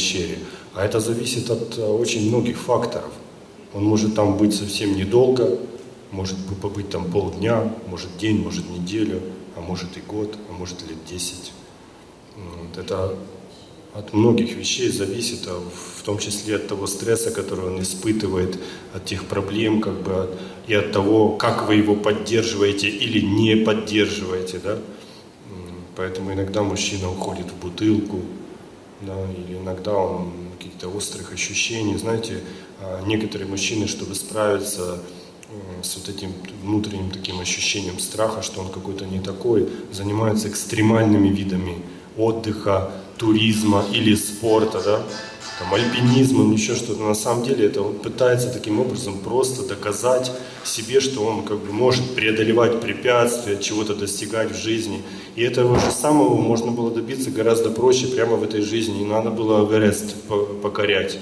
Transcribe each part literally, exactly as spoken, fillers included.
пещере, а это зависит от очень многих факторов. Он может там быть совсем недолго, может побыть там полдня, может день, может неделю, а может и год, а может лет десять. Это от многих вещей зависит, в том числе от того стресса, который он испытывает, от тех проблем, как бы, и от того, как вы его поддерживаете или не поддерживаете, да? Поэтому иногда мужчина уходит в бутылку, да, или иногда он каких-то острых ощущений. Знаете, некоторые мужчины, чтобы справиться с вот этим внутренним таким ощущением страха, что он какой-то не такой, занимаются экстремальными видами отдыха, туризма или спорта, да, там, альпинизмом, еще что-то. На самом деле это он пытается таким образом просто доказать себе, что он как бы может преодолевать препятствия, чего-то достигать в жизни. И этого же самого можно было добиться гораздо проще прямо в этой жизни. Не надо было Эверест покорять.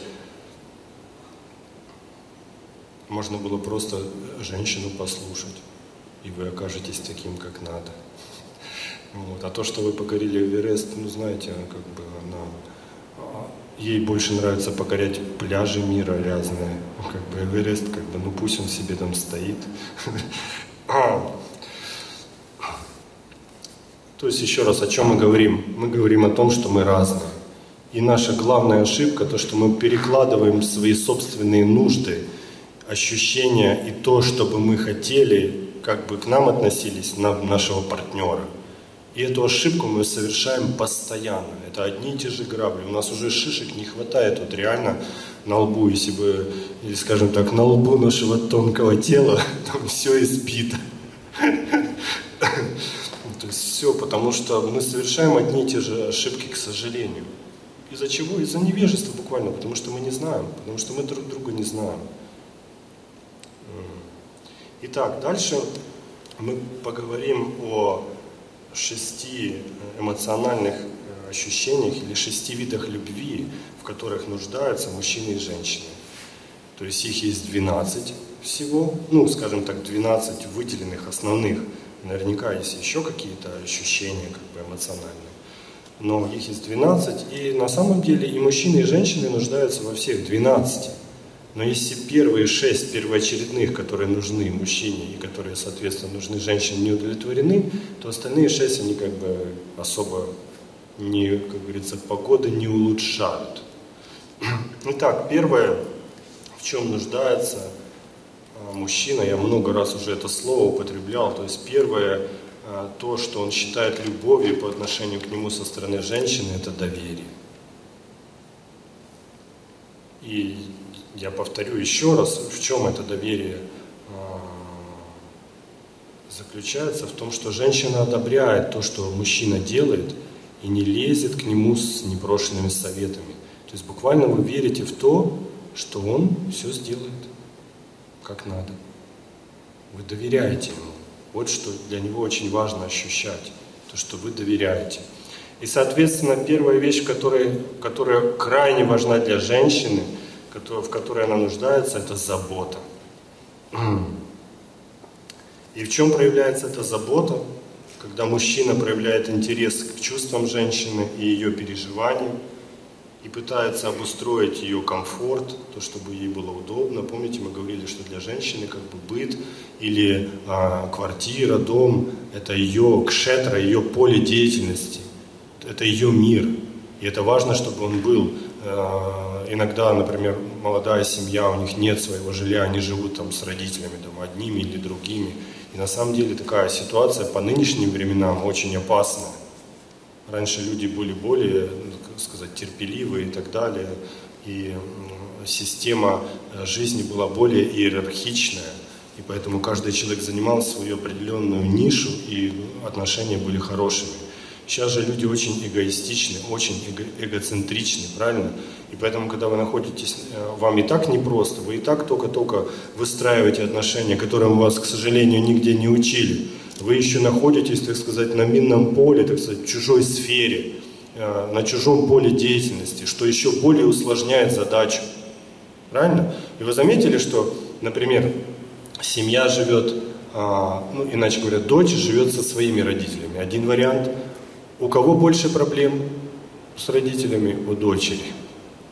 Можно было просто женщину послушать, и вы окажетесь таким, как надо. Вот. А то, что вы покорили Эверест, ну знаете, как бы она, ей больше нравится покорять пляжи мира разные. Как бы Эверест, как бы, ну пусть он себе там стоит. То есть еще раз, о чем мы говорим? Мы говорим о том, что мы разные. И наша главная ошибка, то, что мы перекладываем свои собственные нужды, ощущения и то, что бы мы хотели, как бы к нам относились, на нашего партнера. И эту ошибку мы совершаем постоянно. Это одни и те же грабли. У нас уже шишек не хватает вот реально на лбу, если бы, или скажем так, на лбу нашего тонкого тела там все избито. То есть все, потому что мы совершаем одни и те же ошибки, к сожалению. Из-за чего? Из-за невежества буквально, потому что мы не знаем, потому что мы друг друга не знаем. Итак, дальше мы поговорим о шести эмоциональных ощущениях или шести видах любви, в которых нуждаются мужчины и женщины. То есть их есть двенадцать всего, ну, скажем так, двенадцать выделенных основных. Наверняка есть еще какие-то ощущения как бы эмоциональные, но их есть двенадцать, и на самом деле и мужчины, и женщины нуждаются во всех двенадцати. Но если первые шесть первоочередных, которые нужны мужчине и которые, соответственно, нужны женщине, не удовлетворены, то остальные шесть, они как бы особо, не, как говорится, погоды не улучшают. Итак, первое, в чем нуждается мужчина, я много раз уже это слово употреблял, то есть первое, то, что он считает любовью по отношению к нему со стороны женщины, это доверие. И я повторю еще раз, в чем это доверие заключается, в том, что женщина одобряет то, что мужчина делает, и не лезет к нему с непрошенными советами. То есть буквально вы верите в то, что он все сделает как надо. Вы доверяете ему. Вот что для него очень важно ощущать, то, что вы доверяете. И, соответственно, первая вещь, которая, которая крайне важна для женщины, в которой она нуждается, это забота. И в чем проявляется эта забота? Когда мужчина проявляет интерес к чувствам женщины и ее переживаниям, и пытается обустроить ее комфорт, то, чтобы ей было удобно. Помните, мы говорили, что для женщины как бы быт или а, квартира, дом – это ее кшетра, ее поле деятельности, это ее мир. И это важно, чтобы он был. Иногда, например, молодая семья, у них нет своего жилья, они живут там с родителями, там, одними или другими. И на самом деле такая ситуация по нынешним временам очень опасная. Раньше люди были более, как сказать, терпеливые и так далее, и система жизни была более иерархичная, и поэтому каждый человек занимал свою определенную нишу, и отношения были хорошими. Сейчас же люди очень эгоистичны, очень эго эгоцентричны, правильно? И поэтому, когда вы находитесь, вам и так непросто, вы и так только-только выстраиваете отношения, которым вас, к сожалению, нигде не учили. Вы еще находитесь, так сказать, на минном поле, так сказать, в чужой сфере, на чужом поле деятельности, что еще более усложняет задачу. Правильно? И вы заметили, что, например, семья живет, ну, иначе говоря, дочь живет со своими родителями. Один вариант. У кого больше проблем с родителями? У дочери.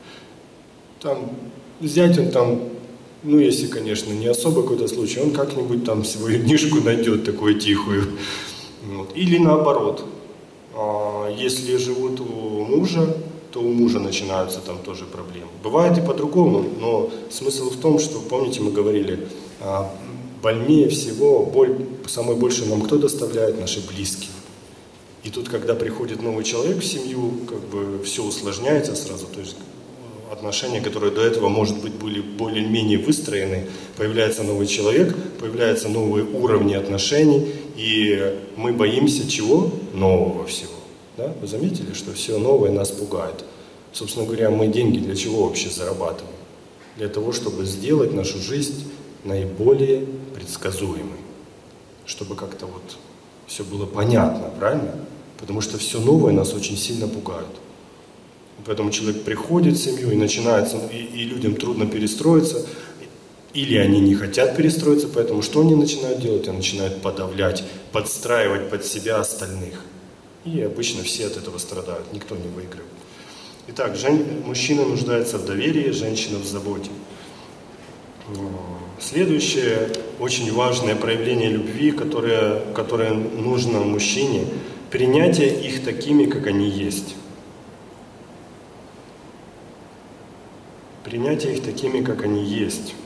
там, взять он там, ну, если, конечно, не особо какой-то случай, он как-нибудь там свою книжку найдет такую тихую. Вот. Или наоборот, если живут у мужа, то у мужа начинаются там тоже проблемы. Бывает и по-другому, но смысл в том, что, помните, мы говорили, больнее всего, боль самой больше нам кто доставляет? Наши близкие. И тут, когда приходит новый человек в семью, как бы все усложняется сразу, то есть отношения, которые до этого, может быть, были более-менее выстроены, появляется новый человек, появляются новые уровни отношений, и мы боимся чего? Нового всего. Да? Вы заметили, что все новое нас пугает? Собственно говоря, мы деньги для чего вообще зарабатываем? Для того, чтобы сделать нашу жизнь наиболее предсказуемой. Чтобы как-то вот все было понятно, правильно? Потому что все новое нас очень сильно пугает. Поэтому человек приходит в семью и начинается, и, и людям трудно перестроиться, или они не хотят перестроиться, поэтому что они начинают делать? Они начинают подавлять, подстраивать под себя остальных. И обычно все от этого страдают, никто не выигрывает. Итак, жен... мужчина нуждается в доверии, женщина в заботе. Следующее очень важное проявление любви, которое, которое нужно мужчине, принятие их такими, как они есть. Принятие их такими, как они есть.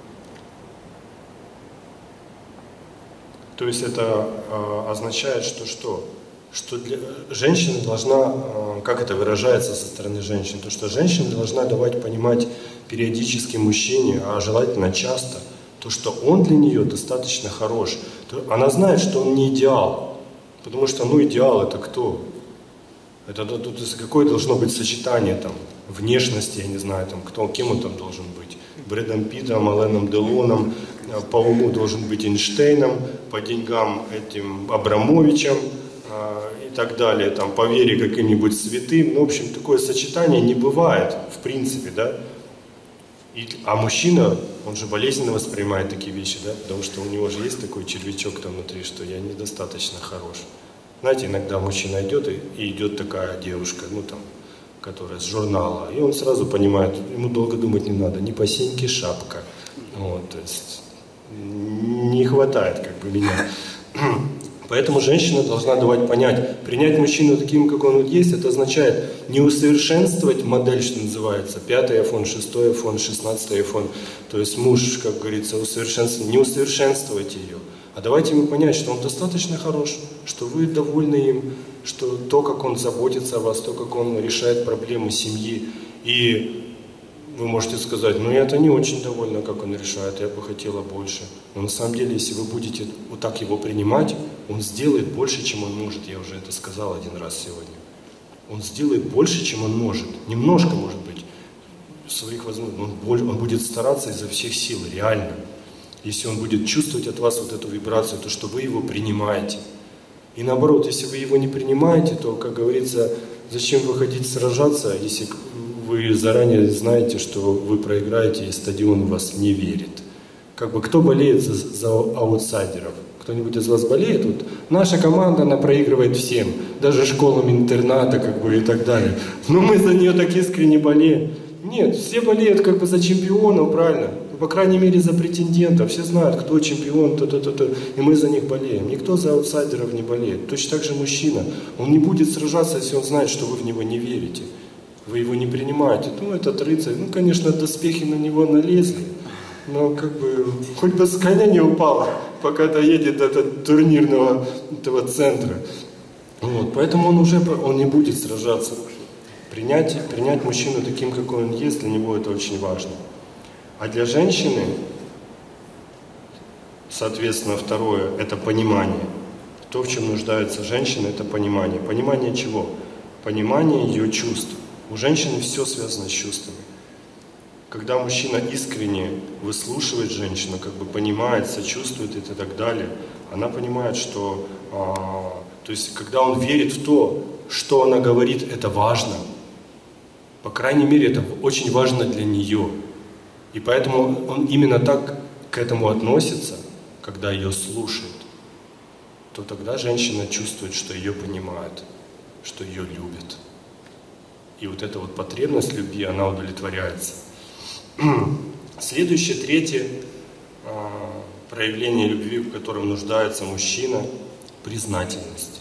То есть это э, означает, что что? Что для, женщина должна, э, как это выражается со стороны женщин, то что женщина должна давать понимать периодически мужчине, а желательно часто, то, что он для нее достаточно хорош. То, она знает, что он не идеал, потому что, ну, идеал это кто? Это, это, это какое должно быть сочетание там внешности, я не знаю, там, кто, кем он там должен быть. Брэдом Питтом, Аленом Делоном, по уму должен быть Эйнштейном, по деньгам этим Абрамовичем э, и так далее, там, по вере каким-нибудь святым. Ну, в общем, такое сочетание не бывает, в принципе, да. И, а мужчина, он же болезненно воспринимает такие вещи, да, потому что у него же есть такой червячок там внутри, что я недостаточно хорош. Знаете, иногда мужчина идет, и, и идет такая девушка, ну там, которая с журнала, и он сразу понимает, ему долго думать не надо, не по синьке шапка. Вот, то есть не хватает как бы меня. Поэтому женщина должна давать понять, принять мужчину таким, как он есть, это означает не усовершенствовать модель, что называется, пятый айфон, шестой айфон, шестнадцатый айфон, то есть муж, как говорится, усовершенствовать, не усовершенствовать ее, а давайте ему понять, что он достаточно хорош, что вы довольны им, что то, как он заботится о вас, то, как он решает проблемы семьи, и вы можете сказать, ну я-то не очень довольна, как он решает, я бы хотела больше. Но на самом деле, если вы будете вот так его принимать, он сделает больше, чем он может. Я уже это сказал один раз сегодня. Он сделает больше, чем он может. Немножко, может быть, своих возможностей. Он, он будет стараться изо всех сил, реально. Если он будет чувствовать от вас вот эту вибрацию, то, что вы его принимаете. И наоборот, если вы его не принимаете, то, как говорится, зачем выходить сражаться, если вы заранее знаете, что вы проиграете, и стадион в вас не верит. Как бы кто болеет за, за аутсайдеров? Кто-нибудь из вас болеет? Вот наша команда, она проигрывает всем, даже школам интерната, как бы, и так далее. Но мы за нее так искренне болеем. Нет, все болеют как бы за чемпионов, правильно? По крайней мере, за претендентов. Все знают, кто чемпион, то-то-то-то. И мы за них болеем. Никто за аутсайдеров не болеет. Точно так же мужчина. Он не будет сражаться, если он знает, что вы в него не верите. Вы его не принимаете. Ну, этот рыцарь, ну, конечно, доспехи на него налезли. Но как бы, хоть бы с коня не упал, пока доедет до этого турнирного этого центра. Вот, поэтому он уже он не будет сражаться. Принять, принять мужчину таким, какой он есть, для него это очень важно. А для женщины, соответственно, второе, это понимание. То, в чем нуждается женщина, это понимание. Понимание чего? Понимание ее чувств. У женщины все связано с чувствами. Когда мужчина искренне выслушивает женщину, как бы понимает, сочувствует и так далее, она понимает, что, а, то есть, когда он верит в то, что она говорит, это важно. По крайней мере, это очень важно для нее. И поэтому он именно так к этому относится, когда ее слушает, то тогда женщина чувствует, что ее понимают, что ее любят. И вот эта вот потребность любви, она удовлетворяется. Следующее, третье проявление любви, в котором нуждается мужчина – признательность.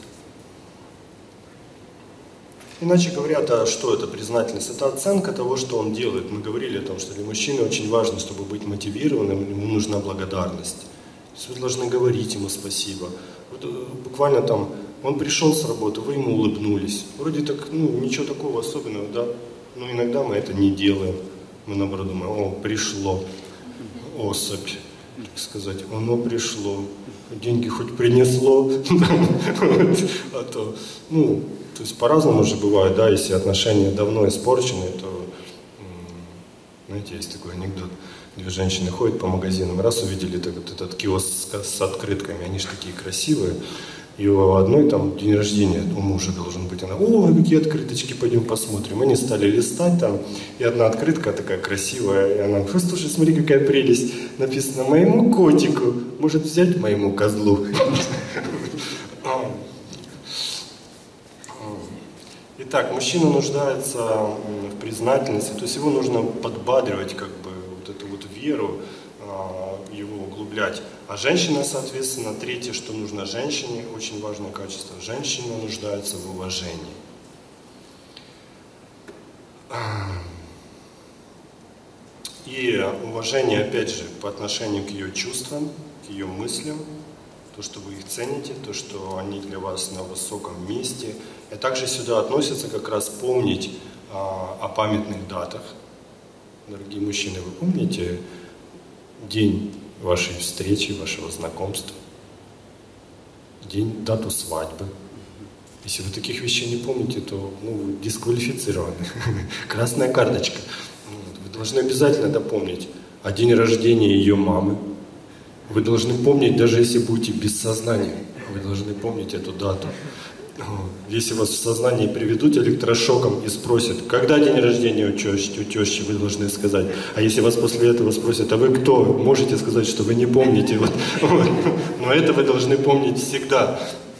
Иначе говоря, а что это признательность? Это оценка того, что он делает. Мы говорили о том, что для мужчины очень важно, чтобы быть мотивированным, ему нужна благодарность. То есть вы должны говорить ему спасибо. Вот, буквально там, он пришел с работы, вы ему улыбнулись. Вроде так, ну, ничего такого особенного, да? Но иногда мы это не делаем. Мы наоборот думаем, о, пришло, особь, так сказать, оно пришло, деньги хоть принесло, а то, ну, то есть по-разному же бывает, да, если отношения давно испорчены, то, знаете, есть такой анекдот, две женщины ходят по магазинам, раз увидели этот киоск с открытками, они же такие красивые, и у одной там день рождения у мужа должен быть, она, о, какие открыточки, пойдем посмотрим. Они стали листать там, и одна открытка такая красивая, и она говорит, слушай, смотри, какая прелесть, написано моему котику, может взять моему козлу. Итак, мужчина нуждается в признательности, то есть его нужно подбадривать, как бы, вот эту вот веру, его углублять. А женщина, соответственно, третье, что нужно женщине, очень важное качество. Женщина нуждается в уважении. И уважение, опять же, по отношению к ее чувствам, к ее мыслям, то, что вы их цените, то, что они для вас на высоком месте. И также сюда относится как раз помнить а, о памятных датах. Дорогие мужчины, вы помните день вашей встречи, вашего знакомства, день, дату свадьбы? Если вы таких вещей не помните, то ну, вы дисквалифицированы. Красная карточка. Вы должны обязательно это помнить. А день рождения ее мамы вы должны помнить, даже если будете без сознания. Вы должны помнить эту дату. Если вас в сознании приведут электрошоком и спросят, когда день рождения у тещи, у тещи, вы должны сказать. А если вас после этого спросят, а вы кто? Можете сказать, что вы не помните. Вот, вот. Но это вы должны помнить всегда.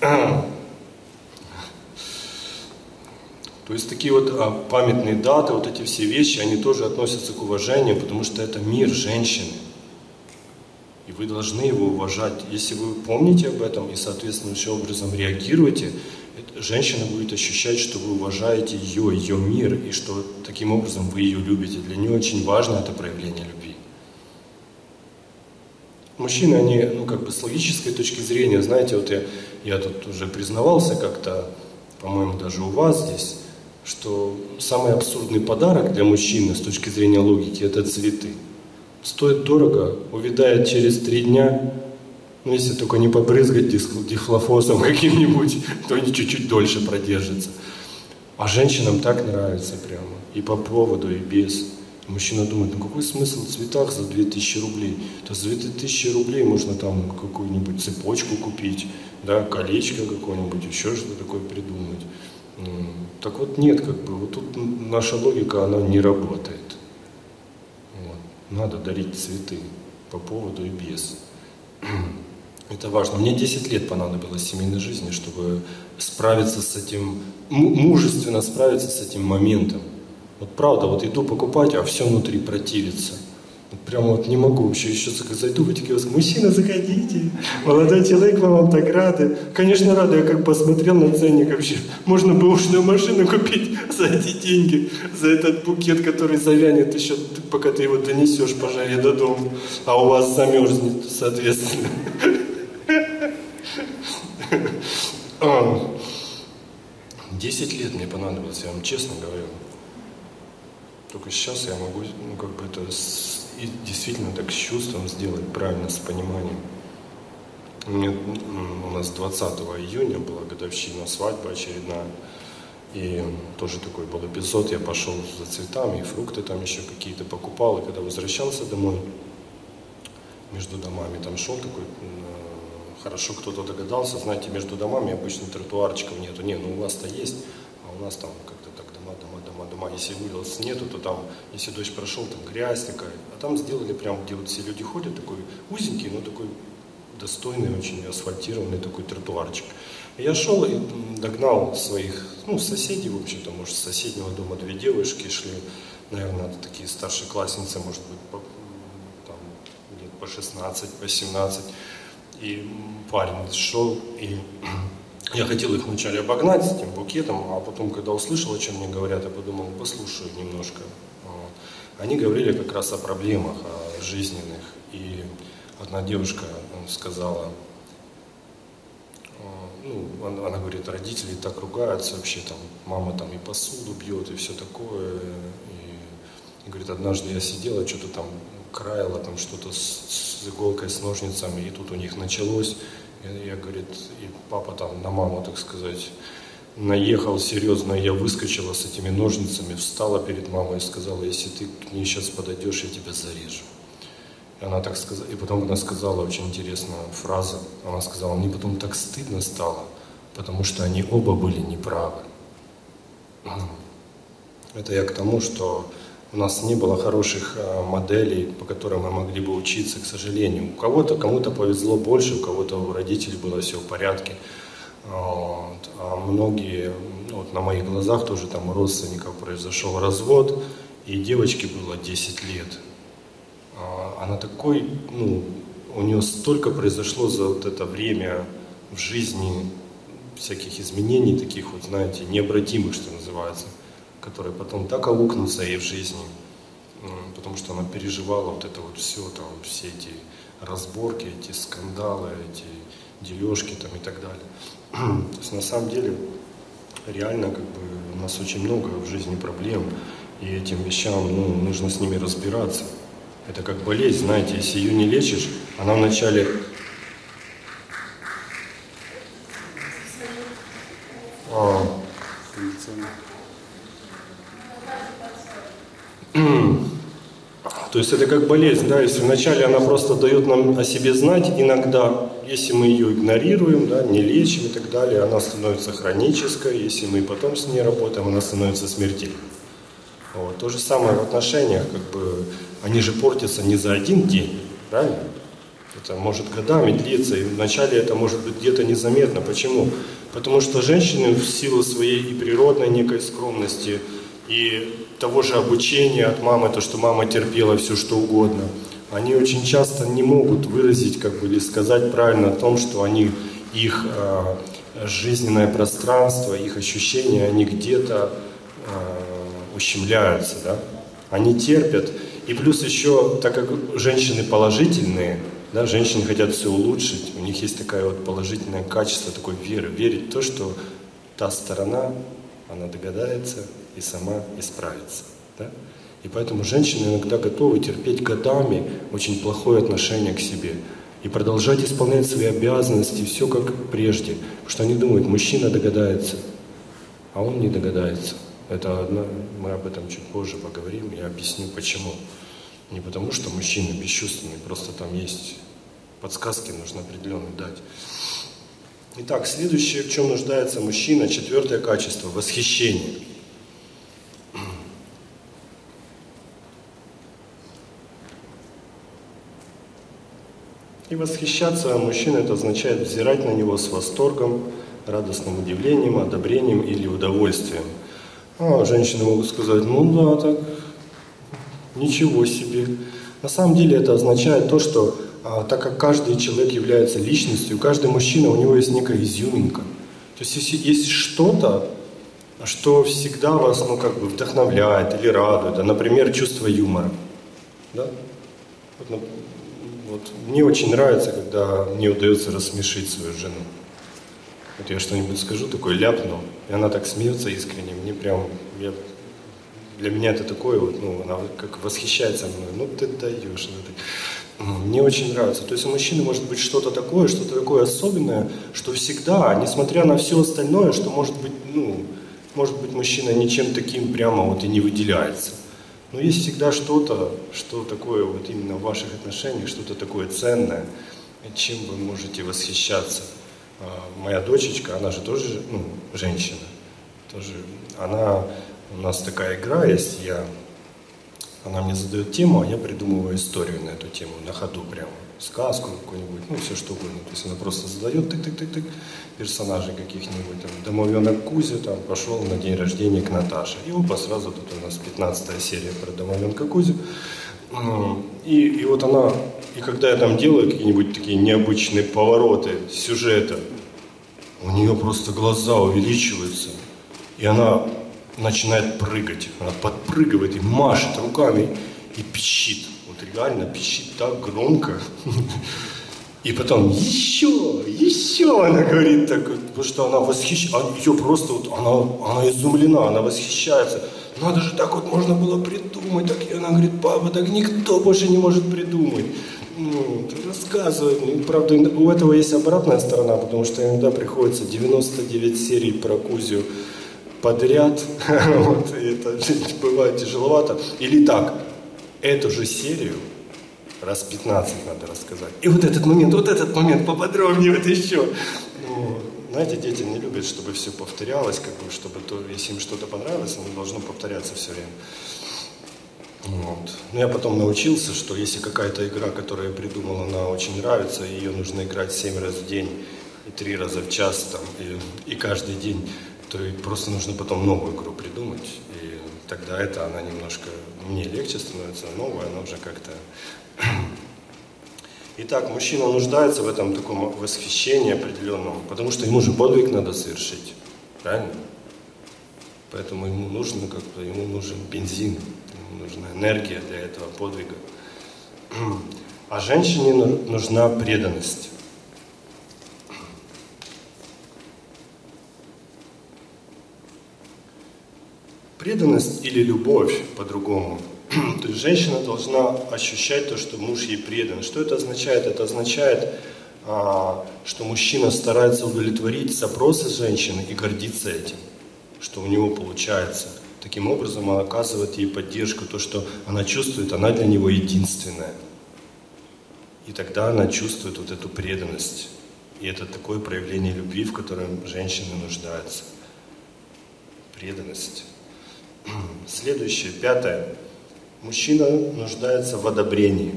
То есть такие вот а, памятные даты, вот эти все вещи, они тоже относятся к уважению, потому что это мир женщины. И вы должны его уважать. Если вы помните об этом и соответствующим образом реагируете, женщина будет ощущать, что вы уважаете ее, ее мир, и что таким образом вы ее любите. Для нее очень важно это проявление любви. Мужчины, они, ну, как бы с логической точки зрения, знаете, вот я, я тут уже признавался как-то, по-моему, даже у вас здесь, что самый абсурдный подарок для мужчины с точки зрения логики – это цветы. Стоит дорого, увядает через три дня, ну, если только не побрызгать дихлофосом каким-нибудь, то они чуть-чуть дольше продержатся. А женщинам так нравится прямо, и по поводу, и без. Мужчина думает, ну какой смысл в цветах за две тысячи рублей? То за две тысячи рублей можно там какую-нибудь цепочку купить, да, колечко какое-нибудь, еще что-то такое придумать. Так вот нет, как бы, вот тут наша логика, она не работает. Вот. Надо дарить цветы по поводу и без. Это важно. Мне десять лет понадобилось в семейной жизни, чтобы справиться с этим, мужественно справиться с этим моментом. Вот правда, вот иду покупать, а все внутри противится. Вот прямо вот не могу вообще еще зайду в эти киоски. Мужчина, заходите, молодой человек, мы вам так рады. Конечно, рады, я как посмотрел на ценник вообще. Можно бэушную машину купить за эти деньги, за этот букет, который завянет еще, пока ты его донесешь по жаре до дома. А у вас замерзнет, соответственно. Десять лет мне понадобилось, я вам честно говорю. Только сейчас я могу, ну, как бы это с, и действительно так с чувством сделать, правильно, с пониманием. Мне, у нас двадцатого июня была годовщина свадьбы очередная. И тоже такой был эпизод, я пошел за цветами, и фрукты там еще какие-то покупал. И когда возвращался домой, между домами там шел такой, хорошо кто-то догадался, знаете, между домами обычно тротуарчиков нету. Не, ну у вас-то есть, а у нас там как-то так дома, дома, дома, дома. Если улиц нету, то там, если дождь прошел, там грязь такая. А там сделали прям, где вот все люди ходят, такой узенький, но такой достойный, очень асфальтированный такой тротуарчик. И я шел и догнал своих, ну, соседей, в общем-то, может, с соседнего дома две девушки шли, наверное, такие такие старшеклассницы, может быть, по, там, лет по шестнадцать, по семнадцать. И парень шел, и я хотел их вначале обогнать с этим букетом, а потом, когда услышал, о чем мне говорят, я подумал, послушаю немножко. Они говорили как раз о проблемах о жизненных. И одна девушка сказала, ну, она, она говорит, родители так ругаются, вообще там мама там и посуду бьет, и все такое. И, и говорит, однажды я сидела, что-то там краила, там что-то с, с иголкой, с ножницами, и тут у них началось. И я, говорит, и папа там на маму, так сказать, наехал серьезно, я выскочила с этими ножницами, встала перед мамой и сказала, если ты к ней сейчас подойдешь, я тебя зарежу. И она так сказала, и потом она сказала очень интересную фразу, она сказала, мне потом так стыдно стало, потому что они оба были неправы. Это я к тому, что у нас не было хороших моделей, по которым мы могли бы учиться, к сожалению. У кого-то, кому-то повезло больше, у кого-то у родителей было все в порядке. Вот. А многие, вот на моих глазах тоже там у родственников произошел развод, и девочке было десять лет. Она такой, ну, у нее столько произошло за вот это время в жизни всяких изменений, таких вот, знаете, необратимых, что называется, которые потом так аукнутся ей в жизни, потому что она переживала вот это вот все, там, все эти разборки, эти скандалы, эти дележки там и так далее. То есть на самом деле реально как бы у нас очень много в жизни проблем, и этим вещам, ну, нужно с ними разбираться. Это как болезнь, знаете, если ее не лечишь, она вначале... А... То есть это как болезнь, да, если вначале она просто дает нам о себе знать, иногда, если мы ее игнорируем, да, не лечим и так далее, она становится хронической, если мы потом с ней работаем, она становится смертельной. Вот. То же самое в отношениях, как бы, они же портятся не за один день, правильно? Это может годами длиться, и вначале это может быть где-то незаметно. Почему? Потому что женщины в силу своей и природной некой скромности, и того же обучения от мамы, то, что мама терпела все, что угодно, они очень часто не могут выразить, как бы, или сказать правильно о том, что они, их э, жизненное пространство, их ощущения, они где-то э, ущемляются, да? Они терпят. И плюс еще, так как женщины положительные, да, женщины хотят все улучшить, у них есть такое вот положительное качество, такой веры, верить в то, что та сторона, она догадается и сама исправится. Да? И поэтому женщины иногда готовы терпеть годами очень плохое отношение к себе и продолжать исполнять свои обязанности, все как прежде. Потому что они думают, мужчина догадается, а он не догадается. Это одно, мы об этом чуть позже поговорим, я объясню почему. Не потому что мужчины бесчувственные, просто там есть подсказки, нужно определенные дать. Итак, следующее, в чем нуждается мужчина, четвертое качество – восхищение. И восхищаться мужчиной – это означает взирать на него с восторгом, радостным удивлением, одобрением или удовольствием. А женщины могут сказать, ну да, так, ничего себе. На самом деле это означает то, что а, так как каждый человек является личностью, каждый мужчина, у него есть некая изюминка. То есть если есть что-то, что всегда вас, ну, как бы вдохновляет или радует, а, например, чувство юмора. Да? Вот, вот, мне очень нравится, когда мне удается рассмешить свою жену. Вот я что-нибудь скажу, такой ляпну, и она так смеется искренне, мне прям, я, для меня это такое, вот, ну, она как восхищается мной, ну ты даешь, ну, мне очень нравится. То есть у мужчины может быть что-то такое, что-то такое особенное, что всегда, несмотря на все остальное, что может быть, ну, может быть мужчина ничем таким прямо вот и не выделяется. Но есть всегда что-то, что такое вот именно в ваших отношениях, что-то такое ценное, чем вы можете восхищаться. Моя дочечка, она же тоже, ну, женщина, тоже, она, у нас такая игра есть, я Она мне задает тему, а я придумываю историю на эту тему, на ходу прямо. Сказку какую-нибудь, ну все что угодно. То есть она просто задает тык-тык-тык-тык персонажей каких-нибудь. Там, домовенок Кузя там, пошел на день рождения к Наташе. И опа, сразу тут у нас пятнадцатая серия про домовенка Кузю. И, и вот она, и когда я там делаю какие-нибудь такие необычные повороты сюжета, у нее просто глаза увеличиваются, и она начинает прыгать. Она подпрыгивает и машет руками и пищит. Вот реально пищит так громко. И потом еще, еще она говорит так, потому что она восхищается, ее просто вот, она, она изумлена, она восхищается. Надо же, так вот можно было придумать. Так, и она говорит, папа, так никто больше не может придумать. Ну, рассказывай. Правда, у этого есть обратная сторона, потому что иногда приходится девяносто девять серий про Кузю подряд. Вот, и это бывает тяжеловато. Или так, эту же серию раз пятнадцать надо рассказать. И вот этот момент, вот этот момент, поподробнее вот еще. Ну, знаете, дети не любят, чтобы все повторялось, как бы, чтобы то, если им что-то понравилось, оно должно повторяться все время. Вот. Но я потом научился, что если какая-то игра, которую я придумал, она очень нравится, и ее нужно играть семь раз в день, и три раза в час, там, и, и каждый день, то просто нужно потом новую игру придумать. И тогда это она немножко, мне легче становится, новая, она уже как-то... Итак, мужчина нуждается в этом таком восхищении определенном, потому что ему же подвиг надо совершить, правильно? Поэтому ему нужно, как-то, ему нужен бензин, ему нужна энергия для этого подвига. А женщине нужна преданность. Преданность или любовь, по-другому. То есть женщина должна ощущать то, что муж ей предан. Что это означает? Это означает, что мужчина старается удовлетворить запросы женщины и гордится этим, что у него получается. Таким образом, он оказывает ей поддержку, то, что она чувствует, она для него единственная. И тогда она чувствует вот эту преданность. И это такое проявление любви, в котором женщина нуждается. Преданность. Следующее, пятое. Мужчина нуждается в одобрении.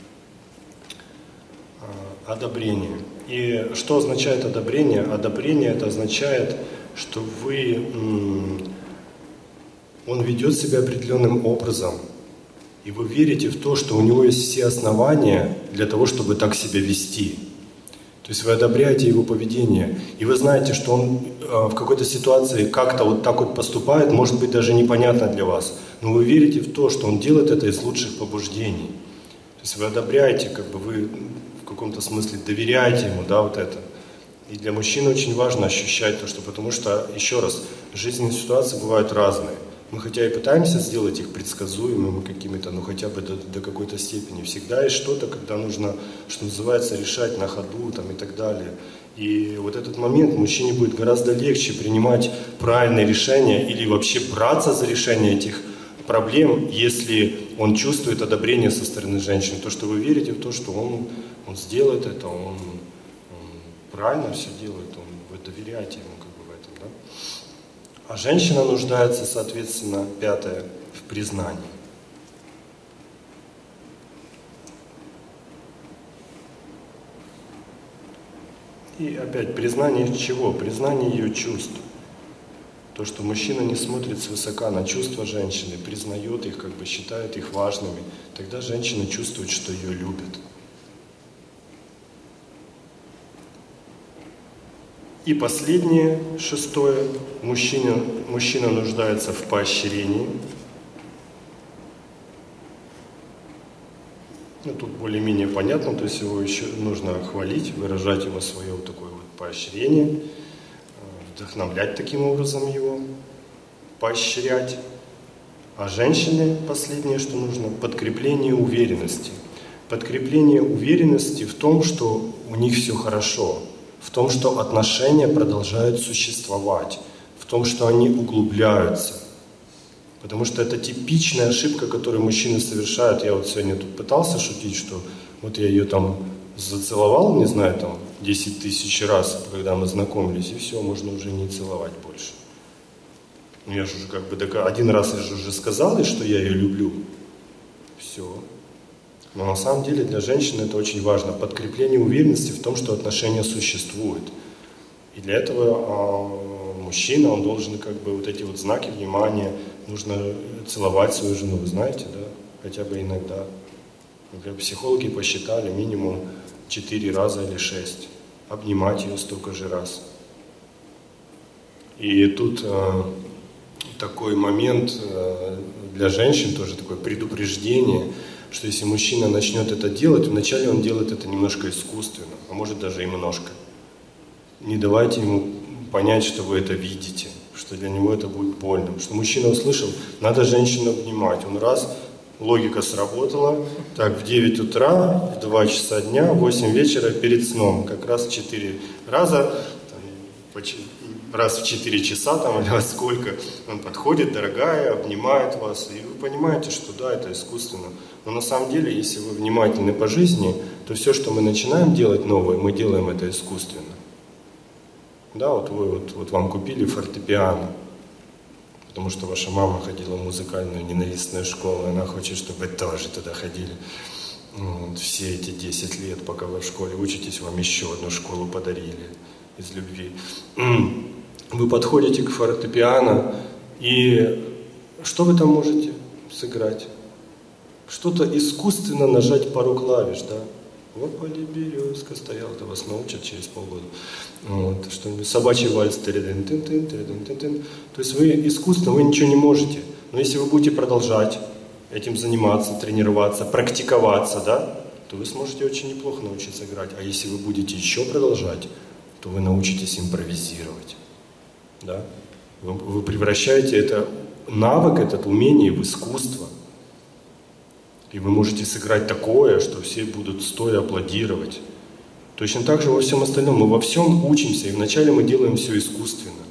Одобрение. И что означает одобрение? Одобрение это означает, что вы, он ведет себя определенным образом, и вы верите в то, что у него есть все основания для того, чтобы так себя вести. То есть вы одобряете его поведение, и вы знаете, что он в какой-то ситуации как-то вот так вот поступает, может быть даже непонятно для вас, но вы верите в то, что он делает это из лучших побуждений. То есть вы одобряете, как бы вы в каком-то смысле доверяете ему, да, вот это. И для мужчины очень важно ощущать то, что, потому что, еще раз, жизненные ситуации бывают разные. Мы хотя и пытаемся сделать их предсказуемыми какими-то, но хотя бы до, до какой-то степени. Всегда есть что-то, когда нужно, что называется, решать на ходу там, и так далее. И вот этот момент мужчине будет гораздо легче принимать правильные решения или вообще браться за решение этих проблем, если он чувствует одобрение со стороны женщины. То, что вы верите в то, что он, он сделает это, он, он правильно все делает, он, вы доверяете ему как бы в этом, да? А женщина нуждается, соответственно, пятое, в признании. И опять, признание чего? Признание ее чувств. То, что мужчина не смотрит свысока на чувства женщины, признает их, как бы считает их важными, тогда женщина чувствует, что ее любят. И последнее, шестое, мужчина, мужчина нуждается в поощрении. Ну, тут более-менее понятно, то есть его еще нужно хвалить, выражать ему свое вот такое вот поощрение, вдохновлять таким образом его, поощрять. А женщине последнее, что нужно, подкрепление уверенности. Подкрепление уверенности в том, что у них все хорошо, в том, что отношения продолжают существовать, в том, что они углубляются. Потому что это типичная ошибка, которую мужчины совершают. Я вот сегодня тут пытался шутить, что вот я ее там зацеловал, не знаю, там десять тысяч раз, когда мы знакомились, и все, можно уже не целовать больше. Ну я же уже как бы один раз я же уже сказал, что я ее люблю. Все. Но на самом деле для женщины это очень важно. Подкрепление уверенности в том, что отношения существуют. И для этого а, мужчина, он должен как бы вот эти вот знаки внимания, нужно целовать свою жену, вы знаете, да? Хотя бы иногда. Например, психологи посчитали минимум четыре раза или шесть. Обнимать ее столько же раз. И тут э, такой момент э, для женщин, тоже такое предупреждение, что если мужчина начнет это делать, вначале он делает это немножко искусственно, а может даже и немножко. Не давайте ему понять, что вы это видите, что для него это будет больно. Что мужчина услышал, надо женщину обнимать. Он раз, логика сработала, так в девять утра, в два часа дня, в восемь вечера перед сном, как раз четыре раза, там, раз в четыре часа там, или во сколько он подходит, дорогая, обнимает вас, и вы понимаете, что да, это искусственно. Но на самом деле, если вы внимательны по жизни, то все, что мы начинаем делать новое, мы делаем это искусственно. Да, вот вы вот, вот вам купили фортепиано, потому что ваша мама ходила в музыкальную ненавистную школу, и она хочет, чтобы вы тоже туда ходили. Вот, все эти десять лет, пока вы в школе учитесь, вам еще одну школу подарили из любви. Вы подходите к фортепиано, и что вы там можете сыграть? Что-то искусственно нажать пару клавиш, да? Вот поле березка стояла, это вас научат через полгода. Вот, что-нибудь, собачий вальс, тыридын, тын, тын, тыридын, тын, тын. То есть вы искусственно, вы ничего не можете. Но если вы будете продолжать этим заниматься, тренироваться, практиковаться, да, то вы сможете очень неплохо научиться играть. А если вы будете еще продолжать, то вы научитесь импровизировать. Да? Вы, вы превращаете это навык, это умение в искусство. И вы можете сыграть такое, что все будут стоя аплодировать. Точно так же во всем остальном. Мы во всем учимся, и вначале мы делаем все искусственно.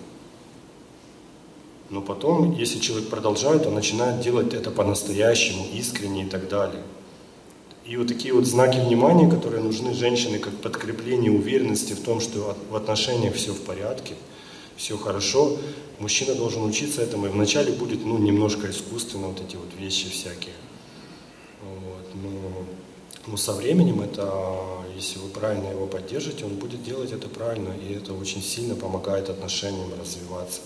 Но потом, если человек продолжает, он начинает делать это по-настоящему, искренне и так далее. И вот такие вот знаки внимания, которые нужны женщине как подкрепление уверенности в том, что в отношениях все в порядке, все хорошо, мужчина должен учиться этому. И вначале будет ну, немножко искусственно вот эти вот вещи всякие. Вот. Но, но со временем это, если вы правильно его поддержите, он будет делать это правильно, и это очень сильно помогает отношениям развиваться.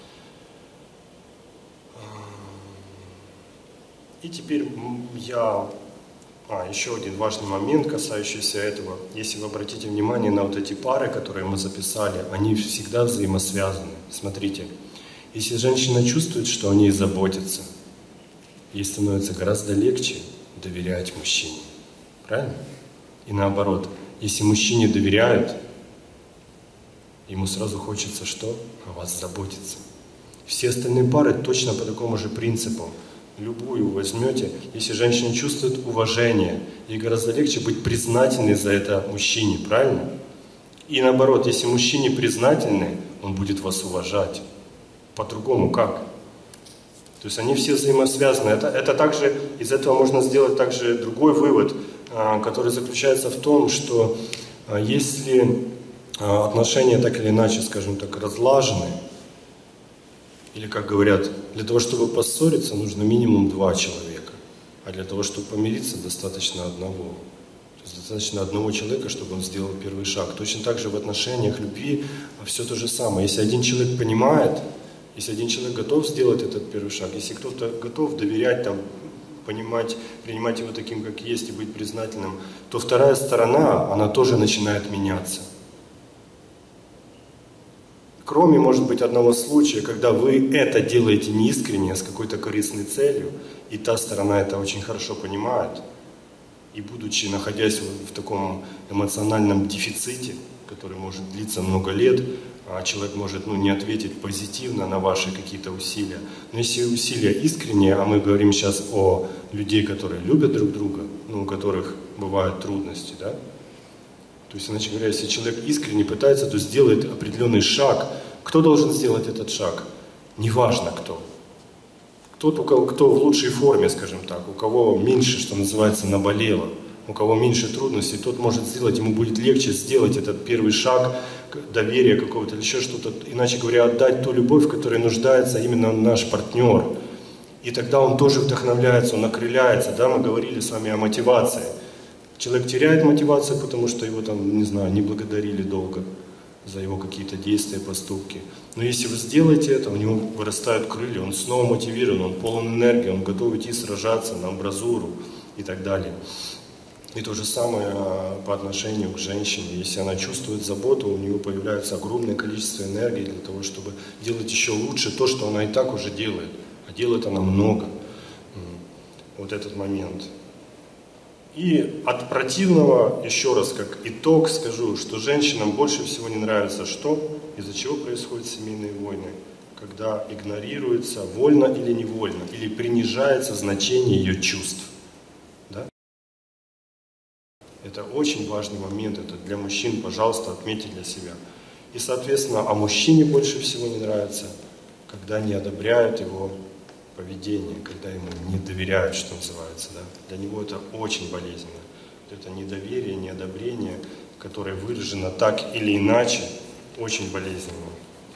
И теперь я... А, еще один важный момент, касающийся этого. Если вы обратите внимание на вот эти пары, которые мы записали, они всегда взаимосвязаны. Смотрите, если женщина чувствует, что о ней заботятся, ей становится гораздо легче доверять мужчине. Правильно? И наоборот, если мужчине доверяют, ему сразу хочется что? О вас заботиться. Все остальные пары точно по такому же принципу. Любую возьмете, если женщина чувствует уважение, ей гораздо легче быть признательной за это мужчине, правильно? И наоборот, если мужчине признательный, он будет вас уважать. По-другому как? То есть они все взаимосвязаны. Это, это также, из этого можно сделать также другой вывод, который заключается в том, что если отношения так или иначе, скажем так, разлажены, или, как говорят, для того, чтобы поссориться, нужно минимум два человека. А для того, чтобы помириться, достаточно одного. То есть достаточно одного человека, чтобы он сделал первый шаг. Точно так же в отношениях любви все то же самое. Если один человек понимает, если один человек готов сделать этот первый шаг, если кто-то готов доверять, там, понимать, принимать его таким, как есть, и быть признательным, то вторая сторона, она тоже начинает меняться. Кроме, может быть, одного случая, когда вы это делаете не искренне, а с какой-то корыстной целью, и та сторона это очень хорошо понимает, и будучи, находясь в, в таком эмоциональном дефиците, который может длиться много лет, а человек может ну, не ответить позитивно на ваши какие-то усилия. Но если усилия искренние, а мы говорим сейчас о людей, которые любят друг друга, ну, у которых бывают трудности, да? То есть, иначе говоря, если человек искренне пытается, то сделает определенный шаг. Кто должен сделать этот шаг? Неважно кто. Тот, у кого, кто в лучшей форме, скажем так, у кого меньше, что называется, наболело, у кого меньше трудностей, тот может сделать, ему будет легче сделать этот первый шаг доверия какого-то или еще что-то. Иначе говоря, отдать ту любовь, в которой нуждается именно наш партнер. И тогда он тоже вдохновляется, он окрыляется, да, мы говорили с вами о мотивации. Человек теряет мотивацию, потому что его там, не знаю, не благодарили долго за его какие-то действия, поступки. Но если вы сделаете это, у него вырастают крылья, он снова мотивирован, он полон энергии, он готов идти сражаться на амбразуру и так далее. И то же самое по отношению к женщине. Если она чувствует заботу, у нее появляется огромное количество энергии для того, чтобы делать еще лучше то, что она и так уже делает. А делает она много. Вот этот момент. И от противного, еще раз, как итог скажу, что женщинам больше всего не нравится что? Из-за чего происходят семейные войны? Когда игнорируется, вольно или невольно, или принижается значение ее чувств. Да? Это очень важный момент, это для мужчин, пожалуйста, отметьте для себя. И, соответственно, а мужчине больше всего не нравится, когда не одобряют его поведение, когда ему не доверяют, что называется. Да? Для него это очень болезненно. Это недоверие, неодобрение, которое выражено так или иначе, очень болезненно.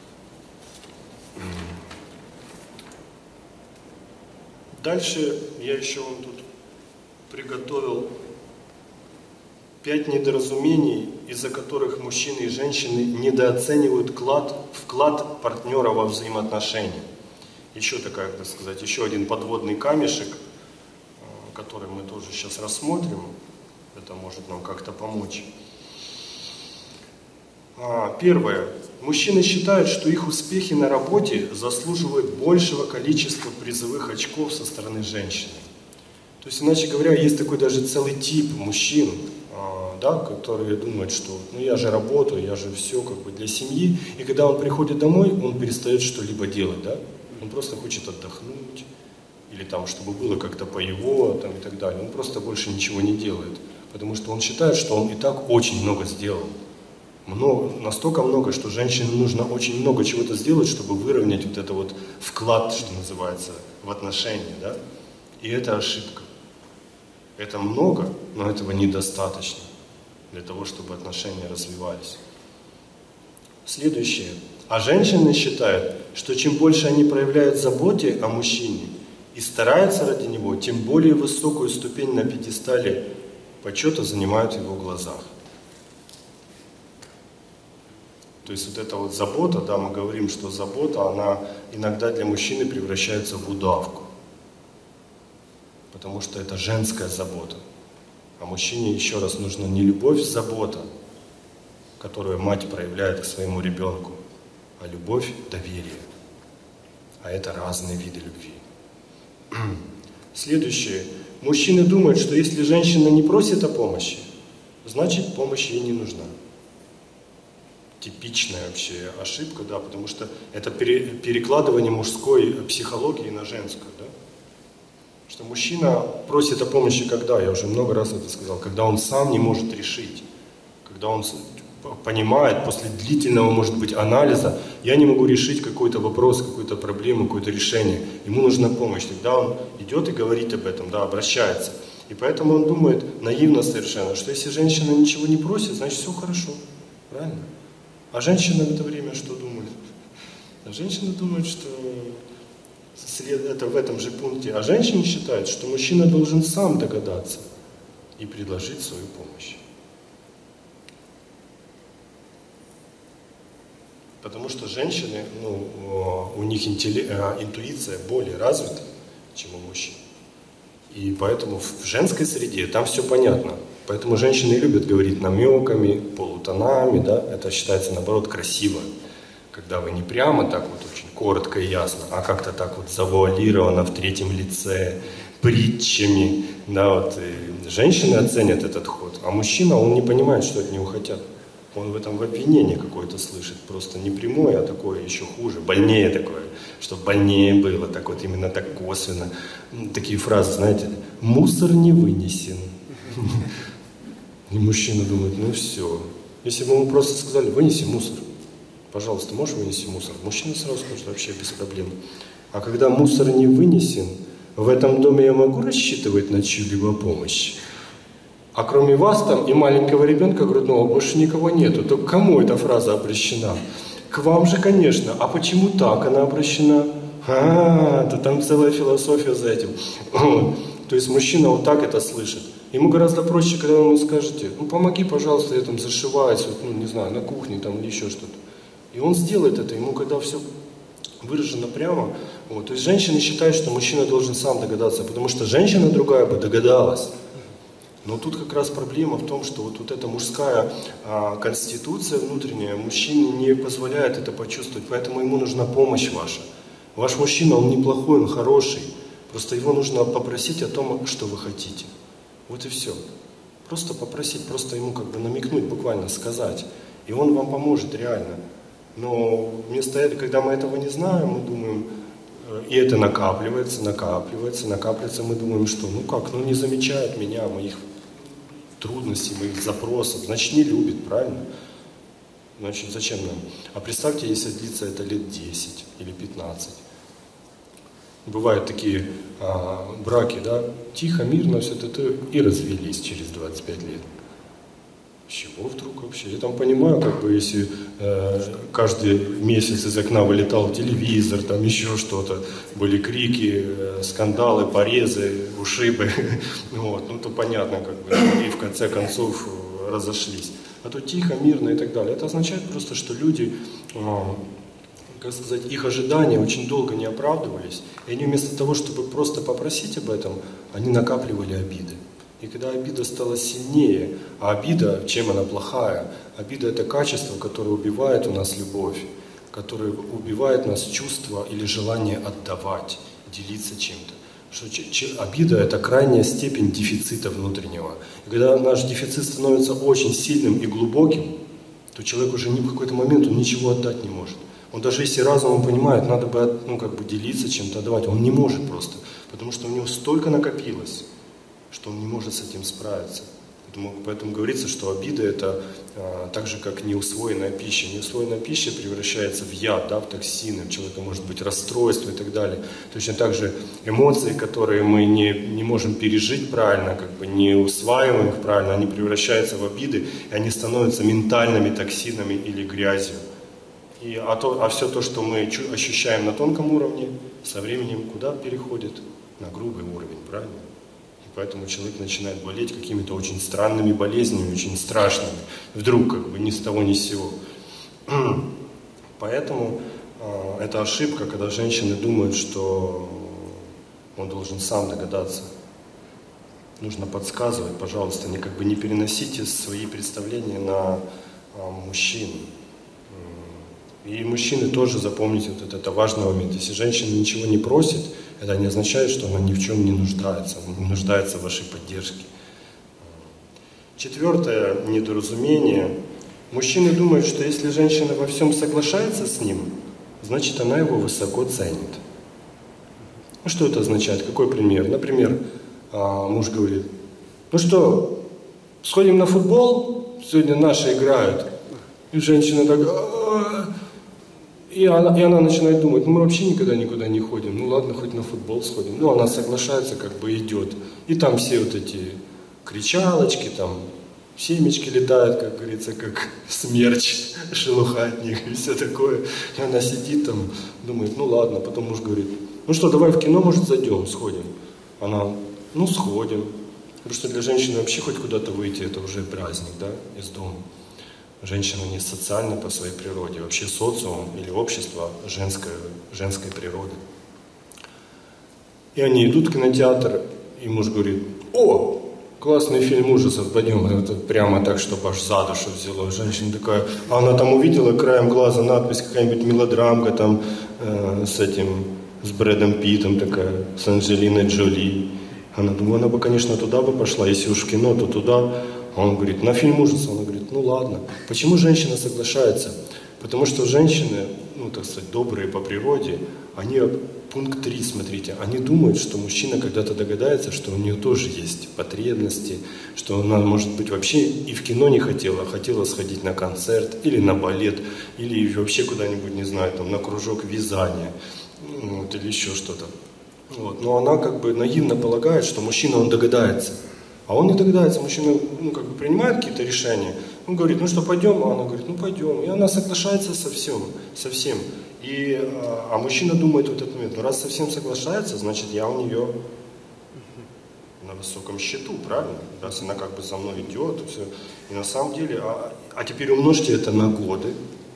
Дальше я еще вам тут приготовил пять недоразумений, из-за которых мужчины и женщины недооценивают вклад, вклад партнера во взаимоотношения. Еще такая, так сказать, еще один подводный камешек, который мы тоже сейчас рассмотрим. Это может нам как-то помочь. Первое. Мужчины считают, что их успехи на работе заслуживают большего количества призовых очков со стороны женщины. То есть, иначе говоря, есть такой даже целый тип мужчин, да, которые думают, что ну я же работаю, я же все как бы для семьи. И когда он приходит домой, он перестает что-либо делать, да? Он просто хочет отдохнуть, или там, чтобы было как-то по его, там, и так далее. Он просто больше ничего не делает, потому что он считает, что он и так очень много сделал. Много, настолько много, что женщине нужно очень много чего-то сделать, чтобы выровнять вот это вот вклад, что называется, в отношения, да? И это ошибка. Это много, но этого недостаточно для того, чтобы отношения развивались. Следующее. А женщины считают, что чем больше они проявляют заботе о мужчине и стараются ради него, тем более высокую ступень на пьедестале почета занимают в его глазах. То есть вот эта вот забота, да, мы говорим, что забота, она иногда для мужчины превращается в удавку. Потому что это женская забота. А мужчине, еще раз, нужна не любовь, забота, которую мать проявляет к своему ребенку, а любовь, доверие. А это разные виды любви. Следующее. Мужчины думают, что если женщина не просит о помощи, значит помощь ей не нужна. Типичная вообще ошибка, да, потому что это перекладывание мужской психологии на женскую, да. Что мужчина просит о помощи когда? Я уже много раз это сказал. Когда он сам не может решить. Когда он понимает после длительного, может быть, анализа, я не могу решить какой-то вопрос, какую-то проблему, какое-то решение. Ему нужна помощь. Тогда он идет и говорит об этом, да, обращается. И поэтому он думает, наивно совершенно, что если женщина ничего не просит, значит все хорошо. Правильно? А женщина в это время что думает? А женщина думает, что это в этом же пункте. А женщина считает, что мужчина должен сам догадаться и предложить свою помощь. Потому что женщины, ну, у них интуиция более развита, чем у мужчин. И поэтому в женской среде там все понятно. Поэтому женщины любят говорить намеками, полутонами, да, это считается, наоборот, красиво. Когда вы не прямо так вот очень коротко и ясно, а как-то так вот завуалировано в третьем лице, притчами, да, вот. И женщины оценят этот ход, а мужчина, он не понимает, что от него хотят. Он в этом в обвинении какое-то слышит, просто не прямое, а такое еще хуже, больнее такое, чтобы больнее было, так вот именно так косвенно. Такие фразы, знаете, мусор не вынесен. И мужчина думает, ну все. Если бы ему просто сказали, вынеси мусор, пожалуйста, можешь вынести мусор? Мужчина сразу скажет, вообще без проблем. А когда мусор не вынесен, в этом доме я могу рассчитывать на чью-либо помощь? А кроме вас там и маленького ребенка грудного больше никого нету. То к кому эта фраза обращена? К вам же, конечно. А почему так она обращена? А, то там целая философия за этим. Вот. То есть мужчина вот так это слышит. Ему гораздо проще, когда вы ему скажете, ну помоги, пожалуйста, я там зашиваюсь, вот, ну не знаю, на кухне там или еще что-то. И он сделает это, ему когда все выражено прямо. Вот. То есть женщины считают, что мужчина должен сам догадаться, потому что женщина другая бы догадалась. Но тут как раз проблема в том, что вот, вот эта мужская а, конституция внутренняя мужчине не позволяет это почувствовать, поэтому ему нужна помощь ваша. Ваш мужчина, он неплохой, он хороший, просто его нужно попросить о том, что вы хотите. Вот и все. Просто попросить, просто ему как бы намекнуть, буквально сказать. И он вам поможет реально. Но вместо этого, когда мы этого не знаем, мы думаем, и это накапливается, накапливается, накапливается, мы думаем, что ну как, ну не замечают меня, моих трудностей, моих запросов, значит не любит, правильно? Значит, зачем нам? А представьте, если длится это лет десять или пятнадцать. Бывают такие а, браки, да, тихо, мирно, все это, и развелись через двадцать пять лет. С чего вдруг вообще? Я там понимаю, как бы, если э, каждый месяц из окна вылетал телевизор, там еще что-то, были крики, э, скандалы, порезы, ушибы, вот, ну то понятно, как бы, и в конце концов разошлись. А то тихо, мирно и так далее. Это означает просто, что люди, э, как сказать, их ожидания очень долго не оправдывались, и они вместо того, чтобы просто попросить об этом, они накапливали обиды. И когда обида стала сильнее, а обида, чем она плохая? Обида – это качество, которое убивает у нас любовь, которое убивает у нас чувство или желание отдавать, делиться чем-то. Что обида – это крайняя степень дефицита внутреннего. И когда наш дефицит становится очень сильным и глубоким, то человек уже ни в какой-то момент он ничего отдать не может. Он даже если разумом понимает, надо бы, ну, как бы делиться чем-то, отдавать, он не может просто, потому что у него столько накопилось, что он не может с этим справиться. Поэтому, поэтому говорится, что обида – это а, так же, как неусвоенная пища. Неусвоенная пища превращается в яд, да, в токсины, у человека может быть расстройство и так далее. Точно так же эмоции, которые мы не, не можем пережить правильно, как бы не усваиваем их правильно, они превращаются в обиды, и они становятся ментальными токсинами или грязью. И, а, то, а все то, что мы ощущаем на тонком уровне, со временем куда переходит? На грубый уровень, правильно? Поэтому человек начинает болеть какими-то очень странными болезнями, очень страшными. Вдруг, как бы, ни с того, ни с сего. Поэтому э, это ошибка, когда женщины думают, что он должен сам догадаться. Нужно подсказывать, пожалуйста, не, как бы, не переносите свои представления на э, мужчин. И мужчины тоже, запомните, вот это, это важный момент. Если женщина ничего не просит, это не означает, что она ни в чем не нуждается, она не нуждается в вашей поддержке. Четвертое недоразумение. Мужчины думают, что если женщина во всем соглашается с ним, значит она его высоко ценит. Ну что это означает? Какой пример? Например, муж говорит, ну что, сходим на футбол, сегодня наши играют. И женщина так... И она, и она начинает думать, ну мы вообще никогда никуда не ходим, ну ладно, хоть на футбол сходим. Ну она соглашается, как бы идет. И там все вот эти кричалочки, там семечки летают, как говорится, как смерч, шелуха от них и все такое. И она сидит там, думает, ну ладно, потом муж говорит, ну что, давай в кино, может, зайдем, сходим. Она, ну сходим. Потому что для женщины вообще хоть куда-то выйти, это уже праздник, да, из дома. Женщина не социальна по своей природе, вообще социум или общество женской, женской природы. И они идут в кинотеатр, и муж говорит, о, классный фильм ужасов, пойдем, это прямо так, чтобы аж за душу взяло. Женщина такая, а она там увидела краем глаза надпись какая-нибудь мелодрамка там э, с этим, с Брэдом Питтом такая, с Анджелиной Джоли. Она думала, она бы, конечно, туда бы пошла, если уж в кино, то туда. А он говорит, на фильм ужасов. Она говорит, ну ладно. Почему женщина соглашается? Потому что женщины, ну так сказать, добрые по природе, они, пункт три, смотрите, они думают, что мужчина когда-то догадается, что у нее тоже есть потребности, что она, может быть, вообще и в кино не хотела, а хотела сходить на концерт, или на балет, или вообще куда-нибудь, не знаю, там, на кружок вязания, вот, или еще что-то. Вот. Но она как бы наивно полагает, что мужчина, он догадается. А он не догадается, мужчина, ну, как бы принимает какие-то решения, Он говорит, ну что, пойдем? А она говорит, ну пойдем. И она соглашается со всем, со всем. И, а мужчина думает в этот момент, ну раз совсем соглашается, значит я у нее на высоком счету, правильно? Раз она как бы за мной идет, и все. И на самом деле, а, а теперь умножьте это на годы.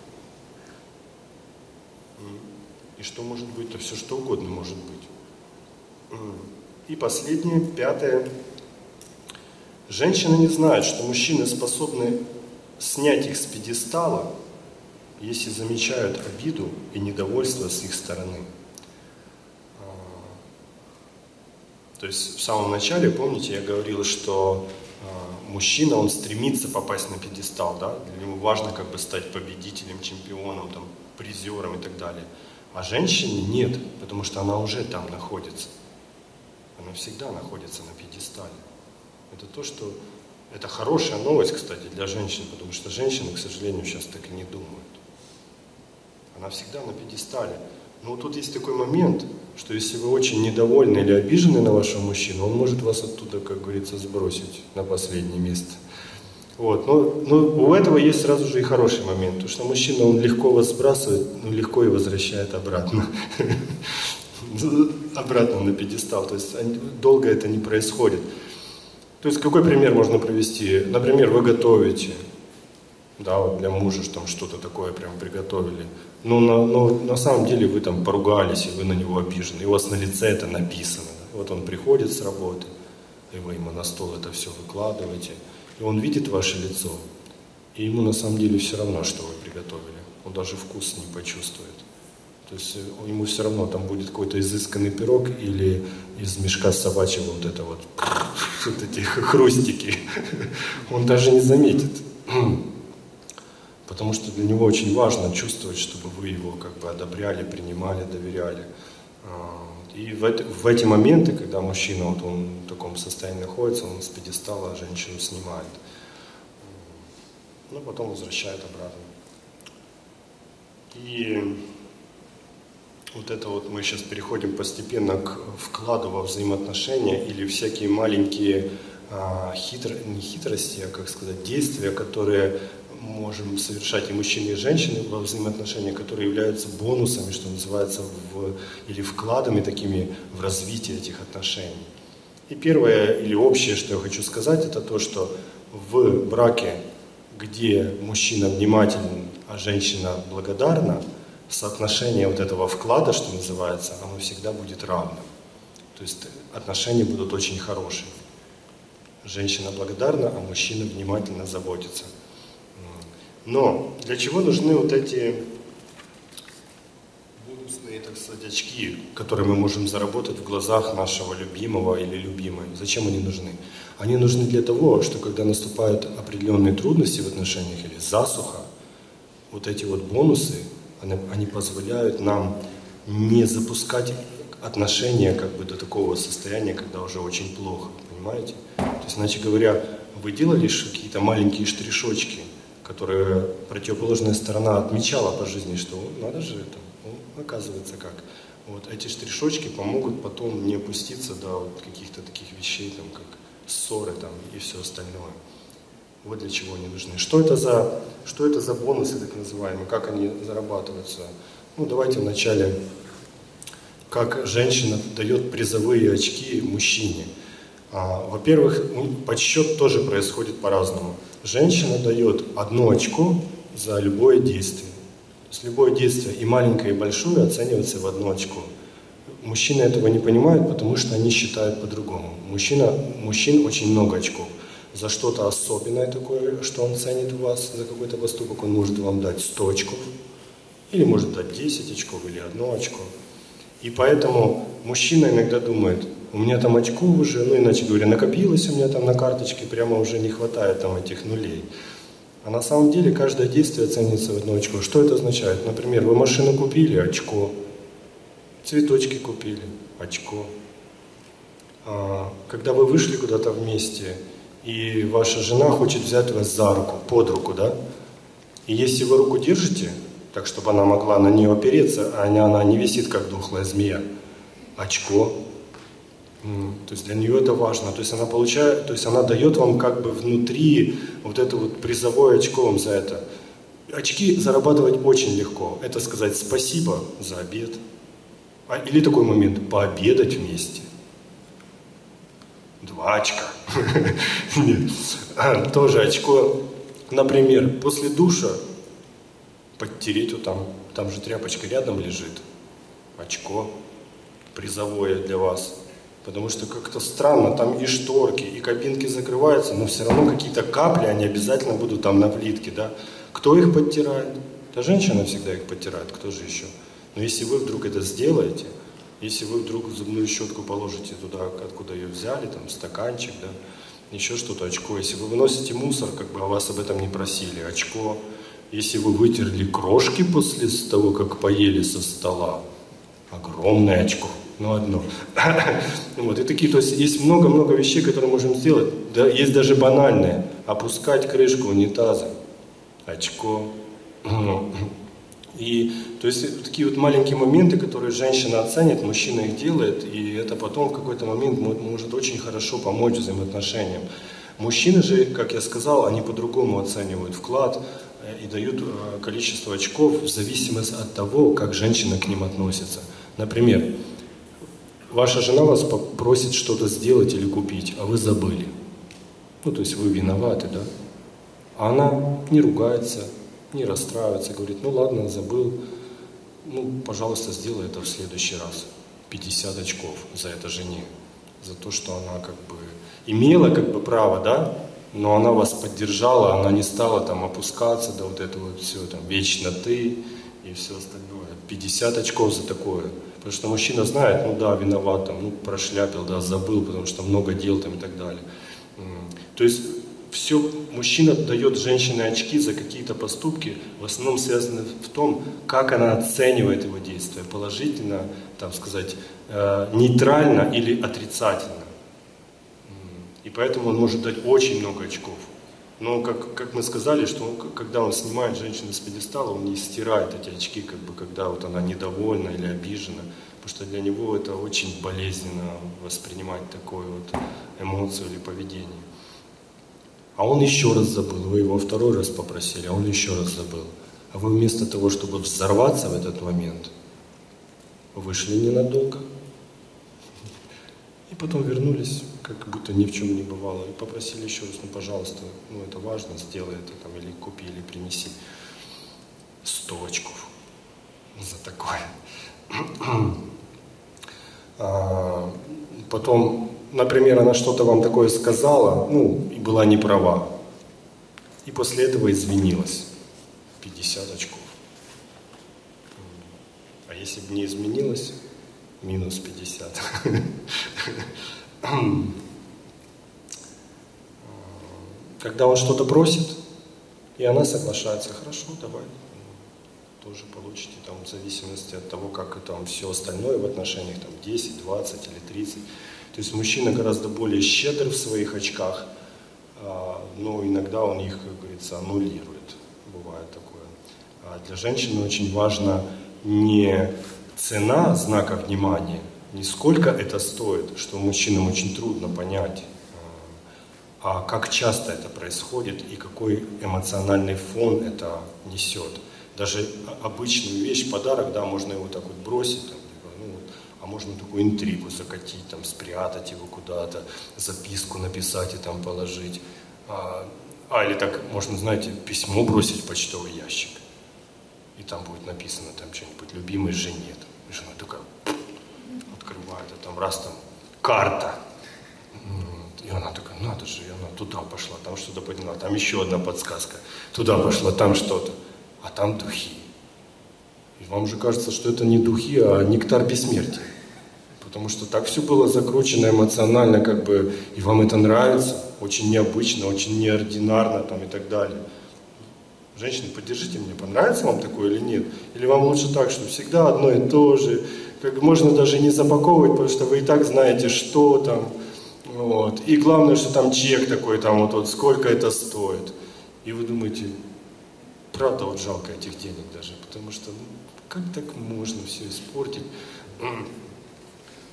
И что может быть? То все что угодно может быть. И последнее, пятое. Женщины не знают, что мужчины способны снять их с пьедестала, если замечают обиду и недовольство с их стороны. То есть в самом начале, помните, я говорил, что мужчина, он стремится попасть на пьедестал, да? Для него важно как бы стать победителем, чемпионом, там, призером и так далее. А женщине нет, потому что она уже там находится. Она всегда находится на пьедестале. Это то, что... Это хорошая новость, кстати, для женщин, потому что женщины, к сожалению, сейчас так и не думают. Она всегда на пьедестале. Но вот тут есть такой момент, что если вы очень недовольны или обижены на вашего мужчину, он может вас оттуда, как говорится, сбросить на последнее место. Вот. Но, но у этого есть сразу же и хороший момент, потому что мужчина, он легко вас сбрасывает, но легко и возвращает обратно. Обратно на пьедестал. То есть долго это не происходит. То есть какой пример можно привести? Например, вы готовите, да, вот для мужа там что-то такое прям приготовили. Но на, но на самом деле вы там поругались, и вы на него обижены. И у вас на лице это написано. Вот он приходит с работы, и вы ему на стол это все выкладываете. И он видит ваше лицо, и ему на самом деле все равно, что вы приготовили. Он даже вкус не почувствует. То есть ему все равно, там будет какой-то изысканный пирог или из мешка собачьего вот это вот, вот эти хрустики. Он даже не заметит. Потому что для него очень важно чувствовать, чтобы вы его как бы одобряли, принимали, доверяли. И в, это, в эти моменты, когда мужчина вот он в таком состоянии находится, он с пьедестала женщину снимает. Ну, потом возвращает обратно. И вот это вот мы сейчас переходим постепенно к вкладу во взаимоотношения или всякие маленькие а, хитро, не хитрости, а, как сказать, действия, которые можем совершать и мужчины, и женщины во взаимоотношениях, которые являются бонусами, что называется, в, или вкладами такими в развитие этих отношений. И первое или общее, что я хочу сказать, это то, что в браке, где мужчина внимателен, а женщина благодарна, соотношение вот этого вклада, что называется, оно всегда будет равным. То есть отношения будут очень хорошие. Женщина благодарна, а мужчина внимательно заботится. Но для чего нужны вот эти бонусные, так сказать, очки, которые мы можем заработать в глазах нашего любимого или любимой? Зачем они нужны? Они нужны для того, что когда наступают определенные трудности в отношениях или засуха, вот эти вот бонусы, они, они позволяют нам не запускать отношения как бы до такого состояния, когда уже очень плохо, понимаете? То есть, иначе говоря, вы делали какие-то маленькие штришочки, которые противоположная сторона отмечала по жизни, что надо же это, ну, оказывается как. Вот эти штришочки помогут потом не опуститься до вот каких-то таких вещей, там, как ссоры там, и все остальное. Вот для чего они нужны. Что это за, что это за бонусы, так называемые, как они зарабатываются? Ну, давайте вначале, как женщина дает призовые очки мужчине. А, во-первых, подсчет тоже происходит по-разному. Женщина дает одно очко за любое действие. То есть любое действие, и маленькое, и большое, оценивается в одно очко. Мужчины этого не понимают, потому что они считают по-другому. Мужчина, мужчин очень много очков. За что-то особенное такое, что он ценит вас, за какой-то поступок, он может вам дать сто очков, или может дать десять очков, или одно очко. И поэтому мужчина иногда думает, у меня там очков уже, ну иначе говоря, накопилось у меня там на карточке, прямо уже не хватает там этих нулей. А на самом деле каждое действие ценится в одно очко. Что это означает? Например, вы машину купили, очко. Цветочки купили, очко. А, когда вы вышли куда-то вместе, и ваша жена хочет взять вас за руку, под руку, да? И если вы руку держите, так, чтобы она могла на нее опереться, а она не висит, как дохлая змея, очко. То есть для нее это важно. То есть она получает, то есть она дает вам как бы внутри вот это вот призовое очко вам за это. Очки зарабатывать очень легко. Это сказать спасибо за обед. А, или такой момент, пообедать вместе. Два очка. Нет. Тоже очко. Например, после душа подтереть вот там, там же тряпочка рядом лежит. Очко призовое для вас. Потому что как-то странно, там и шторки, и кабинки закрываются, но все равно какие-то капли, они обязательно будут там на плитке, да. Кто их подтирает? Да женщина всегда их подтирает, кто же еще? Но если вы вдруг это сделаете, если вы вдруг зубную щетку положите туда, откуда ее взяли, там стаканчик, да, еще что-то, очко. Если вы выносите мусор, как бы, а вас об этом не просили, очко. Если вы вытерли крошки после того, как поели со стола, огромное очко. Ну, одно. Вот, и такие, то есть есть много-много вещей, которые можем сделать. Да, есть даже банальные. Опускать крышку унитаза. Очко. И, то есть, такие вот маленькие моменты, которые женщина оценит, мужчина их делает, и это потом в какой-то момент может очень хорошо помочь взаимоотношениям. Мужчины же, как я сказал, они по-другому оценивают вклад и дают количество очков в зависимости от того, как женщина к ним относится. Например, ваша жена вас попросит что-то сделать или купить, а вы забыли. Ну, то есть вы виноваты, да? А она не ругается, не расстраивается, говорит, ну ладно, забыл, ну, пожалуйста, сделай это в следующий раз. пятьдесят очков за это жене. За то, что она как бы имела как бы право, да? Но она вас поддержала, она не стала там опускаться до вот этого вот все, там, вечно ты и все остальное. пятьдесят очков за такое. Потому что мужчина знает, ну да, виноват, там, ну прошляпил, да, забыл, потому что много дел там и так далее. То есть все, мужчина дает женщине очки за какие-то поступки, в основном связаны в том, как она оценивает его действия, положительно, там сказать, э, нейтрально или отрицательно. И поэтому он может дать очень много очков. Но, как, как мы сказали, что он, когда он снимает женщину с пьедестала, он не стирает эти очки, как бы, когда вот она недовольна или обижена. Потому что для него это очень болезненно воспринимать такую вот эмоцию или поведение. А он еще раз забыл, вы его второй раз попросили, а он еще раз забыл. А вы вместо того, чтобы взорваться в этот момент, вышли ненадолго. И потом вернулись, как будто ни в чем не бывало. И попросили еще раз, ну пожалуйста, ну это важно, сделай это, там, или купи, или принеси. Сто очков за такое. А, потом, например, она что-то вам такое сказала, ну, и была не права. И после этого извинилась. пятьдесят очков. А если бы не изменилась, минус пятьдесят. Когда он что-то просит, и она соглашается, хорошо, давай, тоже получите, там, в зависимости от того, как там все остальное в отношениях, там, десять, двадцать или тридцать. То есть мужчина гораздо более щедр в своих очках, но иногда он их, как говорится, аннулирует. Бывает такое. А для женщины очень важно не цена знака внимания, не сколько это стоит, что мужчинам очень трудно понять, а как часто это происходит и какой эмоциональный фон это несет. Даже обычную вещь, подарок, да, можно его так вот бросить, там, ну, а можно такую интригу закатить, там, спрятать его куда-то, записку написать и там положить. А, а или так можно, знаете, письмо бросить в почтовый ящик. И там будет написано там что-нибудь любимой жене. Там, и жена такая открывает, а там раз там карта. И она такая, надо же, и она туда пошла, там что-то подняла, там еще одна подсказка. Туда пошла, там что-то. А там духи. И вам же кажется, что это не духи, а нектар бессмертия. Потому что так все было закручено эмоционально, как бы, и вам это нравится, очень необычно, очень неординарно там, и так далее. Женщины, поддержите меня, понравится вам такое или нет? Или вам лучше так, что всегда одно и то же, как можно даже не запаковывать, потому что вы и так знаете, что там. Вот. И главное, что там чек такой, там вот, вот сколько это стоит. И вы думаете, правда, вот жалко этих денег даже, потому что, ну, как так можно все испортить?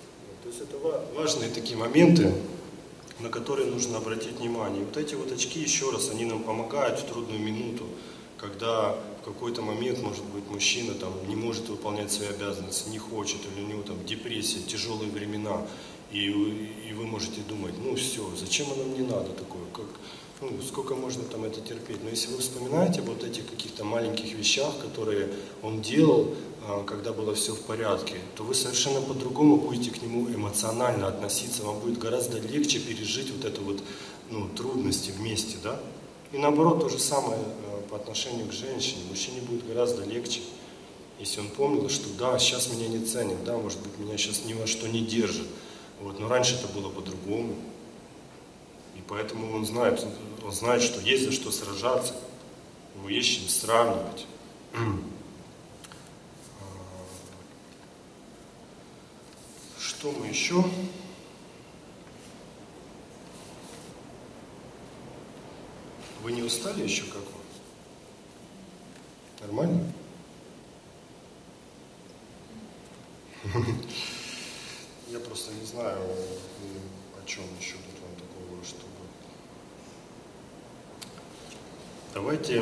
То есть это важные такие моменты, на которые нужно обратить внимание. И вот эти вот очки, еще раз, они нам помогают в трудную минуту, когда в какой-то момент, может быть, мужчина там не может выполнять свои обязанности, не хочет, или у него там депрессия, тяжелые времена, и, и вы можете думать, ну все, зачем оно мне надо такое, как, ну, сколько можно там это терпеть. Но если вы вспоминаете вот этих каких-то маленьких вещах, которые он делал, когда было все в порядке, то вы совершенно по-другому будете к нему эмоционально относиться, вам будет гораздо легче пережить вот это вот, ну, трудности вместе, да? И наоборот, то же самое по отношению к женщине. Мужчине будет гораздо легче, если он помнил, что да, сейчас меня не ценят, да, может быть, меня сейчас ни во что не держит. Вот, но раньше это было по-другому. И поэтому он знает, он знает, что есть за что сражаться, ему есть с чем сравнивать. Что мы еще? Вы не устали еще, как вы? Нормально? Я просто не знаю, о чем еще тут вам такого, чтобы... Давайте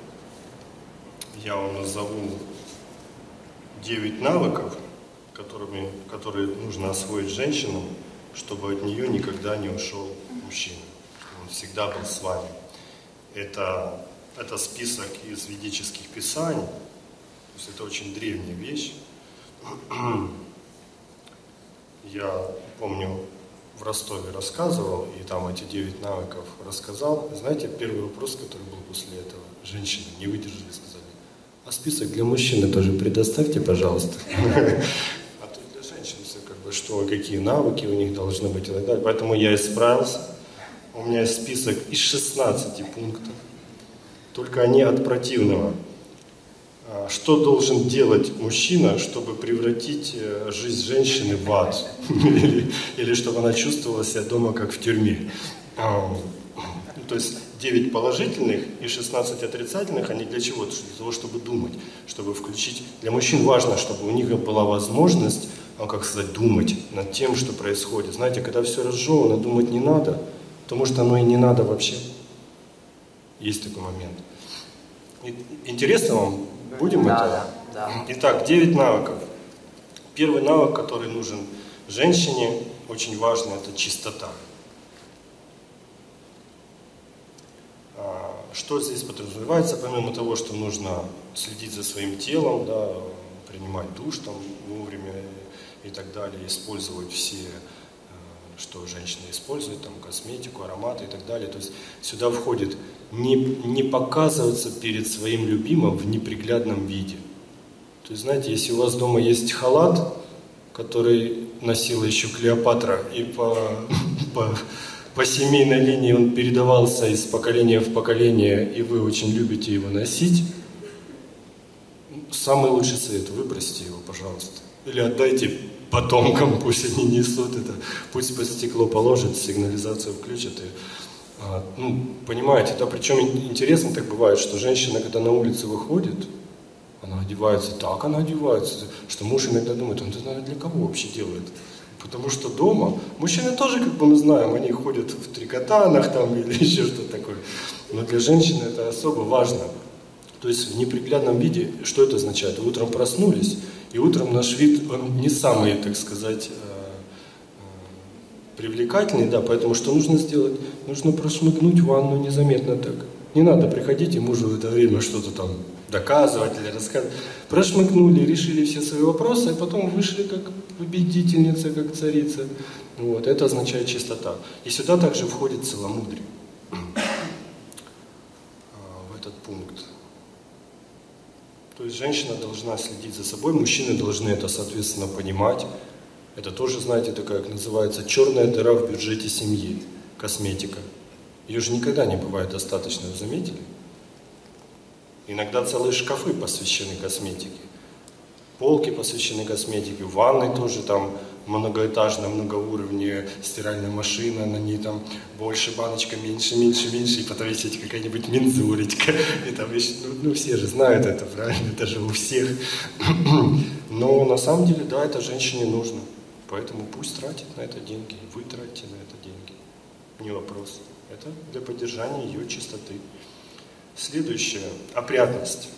я вам назову девять навыков, которыми, которые нужно освоить женщинам, чтобы от нее никогда не ушел мужчина. Он всегда был с вами. Это, это список из ведических писаний, то есть это очень древняя вещь. Я помню, в Ростове рассказывал, и там эти девять навыков рассказал. Знаете, первый вопрос, который был после этого, женщины не выдержали, сказали: а список для мужчины тоже предоставьте, пожалуйста. А тут для женщин все как бы, что, какие навыки у них должны быть и так далее. Поэтому я исправился. У меня есть список из шестнадцати пунктов. Только они от противного. Что должен делать мужчина, чтобы превратить жизнь женщины в ад? Или, или чтобы она чувствовала себя дома, как в тюрьме? То есть девять положительных и шестнадцать отрицательных, они для чего? Для того, чтобы думать, чтобы включить. Для мужчин важно, чтобы у них была возможность, ну, как сказать, думать над тем, что происходит. Знаете, когда все разжевано, думать не надо, потому что оно и не надо вообще. Есть такой момент. Интересно вам? Будем да, это? Да, да. Итак, девять навыков. Первый навык, который нужен женщине, очень важный, это чистота. Что здесь подразумевается, помимо того, что нужно следить за своим телом, да, принимать душ там вовремя и так далее, использовать все, что женщины используют, там, косметику, ароматы и так далее. То есть сюда входит не, не показываться перед своим любимым в неприглядном виде. То есть, знаете, если у вас дома есть халат, который носила еще Клеопатра, и по, по, по семейной линии он передавался из поколения в поколение, и вы очень любите его носить, самый лучший совет – выбросьте его, пожалуйста. Или отдайте потомкам, пусть они несут это, пусть под стекло положат, сигнализацию включат. И, а, ну, понимаете, да, причем интересно так бывает, что женщина, когда на улицу выходит, она одевается так, она одевается, что муж иногда думает, он это для кого вообще делает? Потому что дома мужчины тоже, как бы мы знаем, они ходят в трикотанах там или еще что-то такое. Но для женщины это особо важно. То есть в неприглядном виде, что это означает? Вы утром проснулись, и утром наш вид, он не самый, так сказать, привлекательный, да, поэтому что нужно сделать? Нужно прошмыгнуть в ванну незаметно так. Не надо приходить и мужу в это время что-то там доказывать или рассказывать. Прошмыгнули, решили все свои вопросы, а потом вышли как победительница, как царица. Вот, это означает чистота. И сюда также входит целомудрие. В этот пункт. То есть женщина должна следить за собой, мужчины должны это, соответственно, понимать. Это тоже, знаете, такая, как называется, черная дыра в бюджете семьи, косметика. Ее же никогда не бывает достаточно, вы заметили? Иногда целые шкафы посвящены косметике. Полки посвящены косметике, в ванной тоже там многоэтажная, многоуровневая стиральная машина, на ней там больше баночка, меньше, меньше, меньше, и потом есть какая-нибудь мензуречка. И там еще, ну, ну все же знают это, правильно? Это же у всех. Но на самом деле, да, это женщине нужно. Поэтому пусть тратит на это деньги, вы тратите на это деньги. Не вопрос. Это для поддержания ее чистоты. Следующее – опрятность.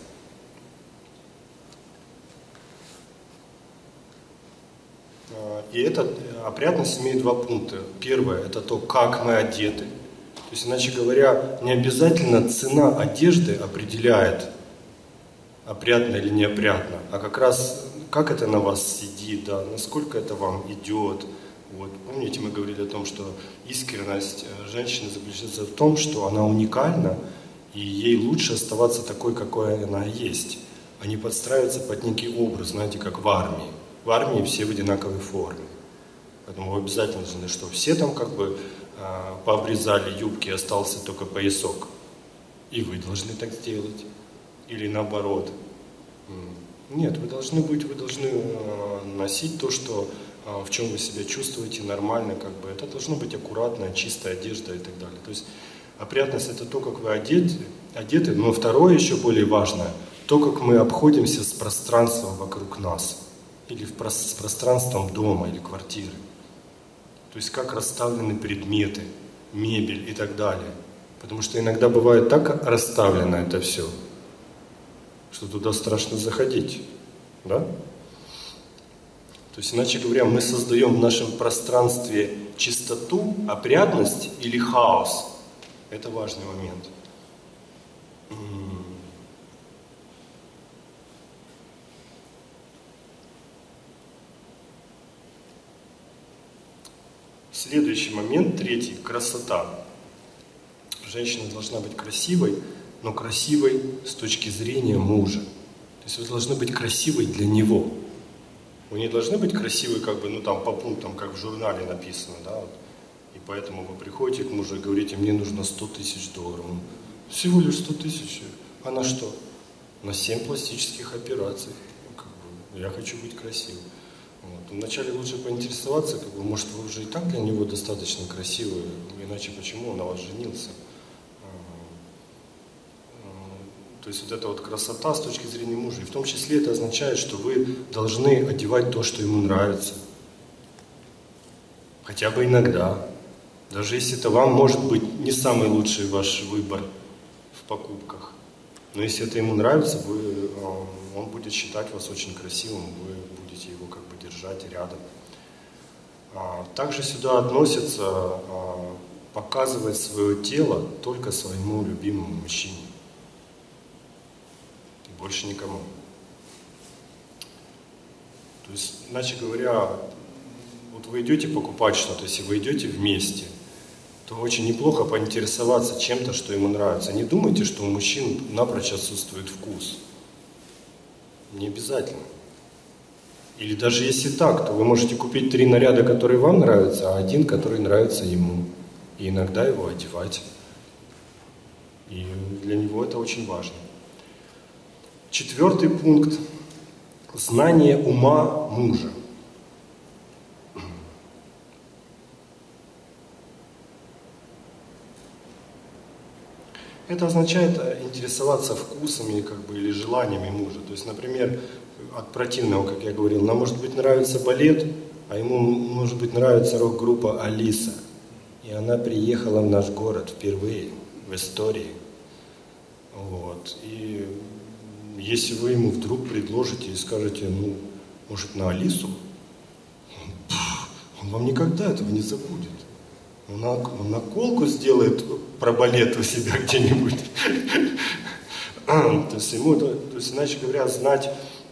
И эта опрятность имеет два пункта. Первое – это то, как мы одеты. То есть, иначе говоря, не обязательно цена одежды определяет, опрятно или неопрятно, а как раз как это на вас сидит, да, насколько это вам идет. Вот. Помните, мы говорили о том, что искренность женщины заключается в том, что она уникальна, и ей лучше оставаться такой, какой она есть, а не подстраиваться под некий образ, знаете, как в армии. В армии все в одинаковой форме. Поэтому вы обязательно должны, что все там как бы э, пообрезали юбки, остался только поясок. И вы должны так сделать. Или наоборот. Нет, вы должны быть, вы должны э, носить то, что, э, в чем вы себя чувствуете нормально, как бы. Это должно быть аккуратная, чистая одежда и так далее. То есть опрятность – это то, как вы одеты, одеты, но второе, еще более важное, то, как мы обходимся с пространством вокруг нас. Или в, с пространством дома или квартиры. То есть как расставлены предметы, мебель и так далее. Потому что иногда бывает так расставлено это все, что туда страшно заходить. Да? То есть, иначе говоря, мы создаем в нашем пространстве чистоту, опрятность или хаос. Это важный момент. Следующий момент, третий, красота. Женщина должна быть красивой, но красивой с точки зрения мужа. То есть вы должны быть красивой для него. Вы не должны быть красивой, как бы, ну там по пунктам, как в журнале написано, да, вот. И поэтому вы приходите к мужу и говорите, мне нужно сто тысяч долларов. Всего лишь сто тысяч. А на что? На семь пластических операций. Ну, как бы, я хочу быть красивой. Вот. Вначале лучше поинтересоваться, как бы, может, вы уже и так для него достаточно красивые, иначе почему он на вас женился? То есть вот эта вот красота с точки зрения мужа. И в том числе это означает, что вы должны одевать то, что ему нравится. Хотя бы иногда. Даже если это вам может быть не самый лучший ваш выбор в покупках. Но если это ему нравится, вы, он будет считать вас очень красивым, вы будете его как бы держать рядом. Также сюда относится показывать свое тело только своему любимому мужчине. И больше никому. То есть, иначе говоря, вот вы идете покупать что-то, если вы идете вместе, то очень неплохо поинтересоваться чем-то, что ему нравится. Не думайте, что у мужчин напрочь отсутствует вкус. Не обязательно. Или даже если так, то вы можете купить три наряда, которые вам нравятся, а один, который нравится ему. И иногда его одевать. И для него это очень важно. Четвертый пункт. Знание ума мужа. Это означает интересоваться вкусами как бы, или желаниями мужа. То есть, например, от противного, как я говорил, нам может быть нравится балет, а ему может быть нравится рок-группа Алиса. И она приехала в наш город впервые в истории. Вот. И если вы ему вдруг предложите и скажете, ну, может, на Алису, он вам никогда этого не забудет. Он, он наколку сделает про балет у себя где-нибудь. То есть ему, то есть, иначе говоря, знать,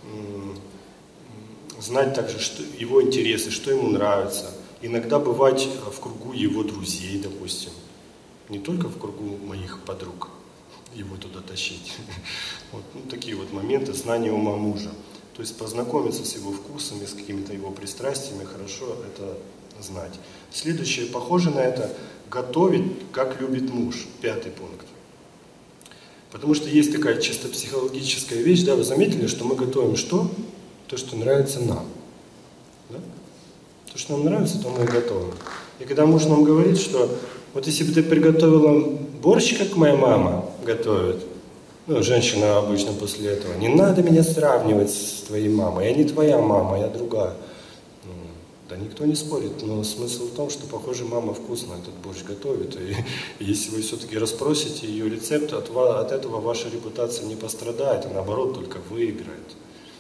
знать также что, его интересы, что ему нравится. Иногда бывать в кругу его друзей, допустим. Не только в кругу моих подруг его туда тащить. Вот, ну, такие вот моменты знания ума мужа. То есть познакомиться с его вкусами, с какими-то его пристрастиями, хорошо это знать. Следующее, похоже на это, готовить, как любит муж. Пятый пункт. Потому что есть такая чисто психологическая вещь, да, вы заметили, что мы готовим что? То, что нравится нам. Да? То, что нам нравится, то мы и готовим. И когда муж нам говорит, что вот если бы ты приготовила борщ, как моя мама готовит, ну, женщина обычно после этого, не надо меня сравнивать с твоей мамой, я не твоя мама, я другая. Да никто не спорит, но смысл в том, что, похоже, мама вкусно этот борщ готовит, и если вы все-таки расспросите ее рецепт, от, от этого ваша репутация не пострадает, а наоборот только выиграет.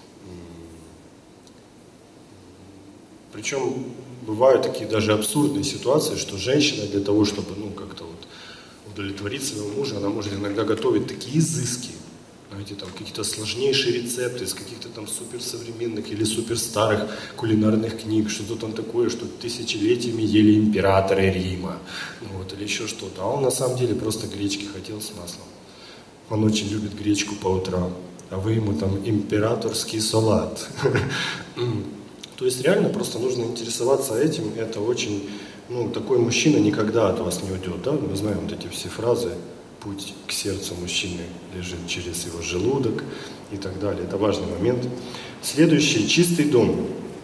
Причем бывают такие даже абсурдные ситуации, что женщина для того, чтобы ну, как-то вот удовлетворить своего мужа, она может иногда готовить такие изыски, знаете, там какие-то сложнейшие рецепты из каких-то там суперсовременных или суперстарых кулинарных книг, что-то там такое, что тысячелетиями ели императоры Рима, вот, или еще что-то. А он на самом деле просто гречки хотел с маслом. Он очень любит гречку по утрам, а вы ему там императорский салат. То есть реально просто нужно интересоваться этим, это очень, ну, такой мужчина никогда от вас не уйдет, да, мы знаем вот эти все фразы, путь к сердцу мужчины лежит через его желудок и так далее, это важный момент. Следующий, чистый дом.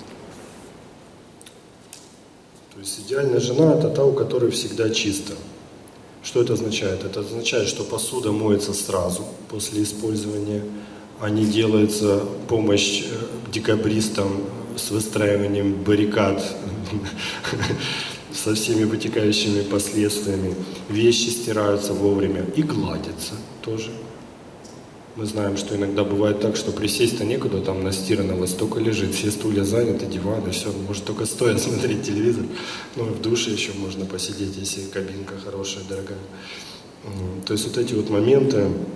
То есть идеальная жена – это та, у которой всегда чисто. Что это означает? Это означает, что посуда моется сразу после использования, а не делается помощь декабристам с выстраиванием баррикад со всеми вытекающими последствиями. Вещи стираются вовремя и гладятся тоже. Мы знаем, что иногда бывает так, что присесть-то некуда, там настиранного столько лежит, все стулья заняты, диваны, все, может только стоя смотреть телевизор. Ну, в душе еще можно посидеть, если кабинка хорошая, дорогая. То есть вот эти вот моменты,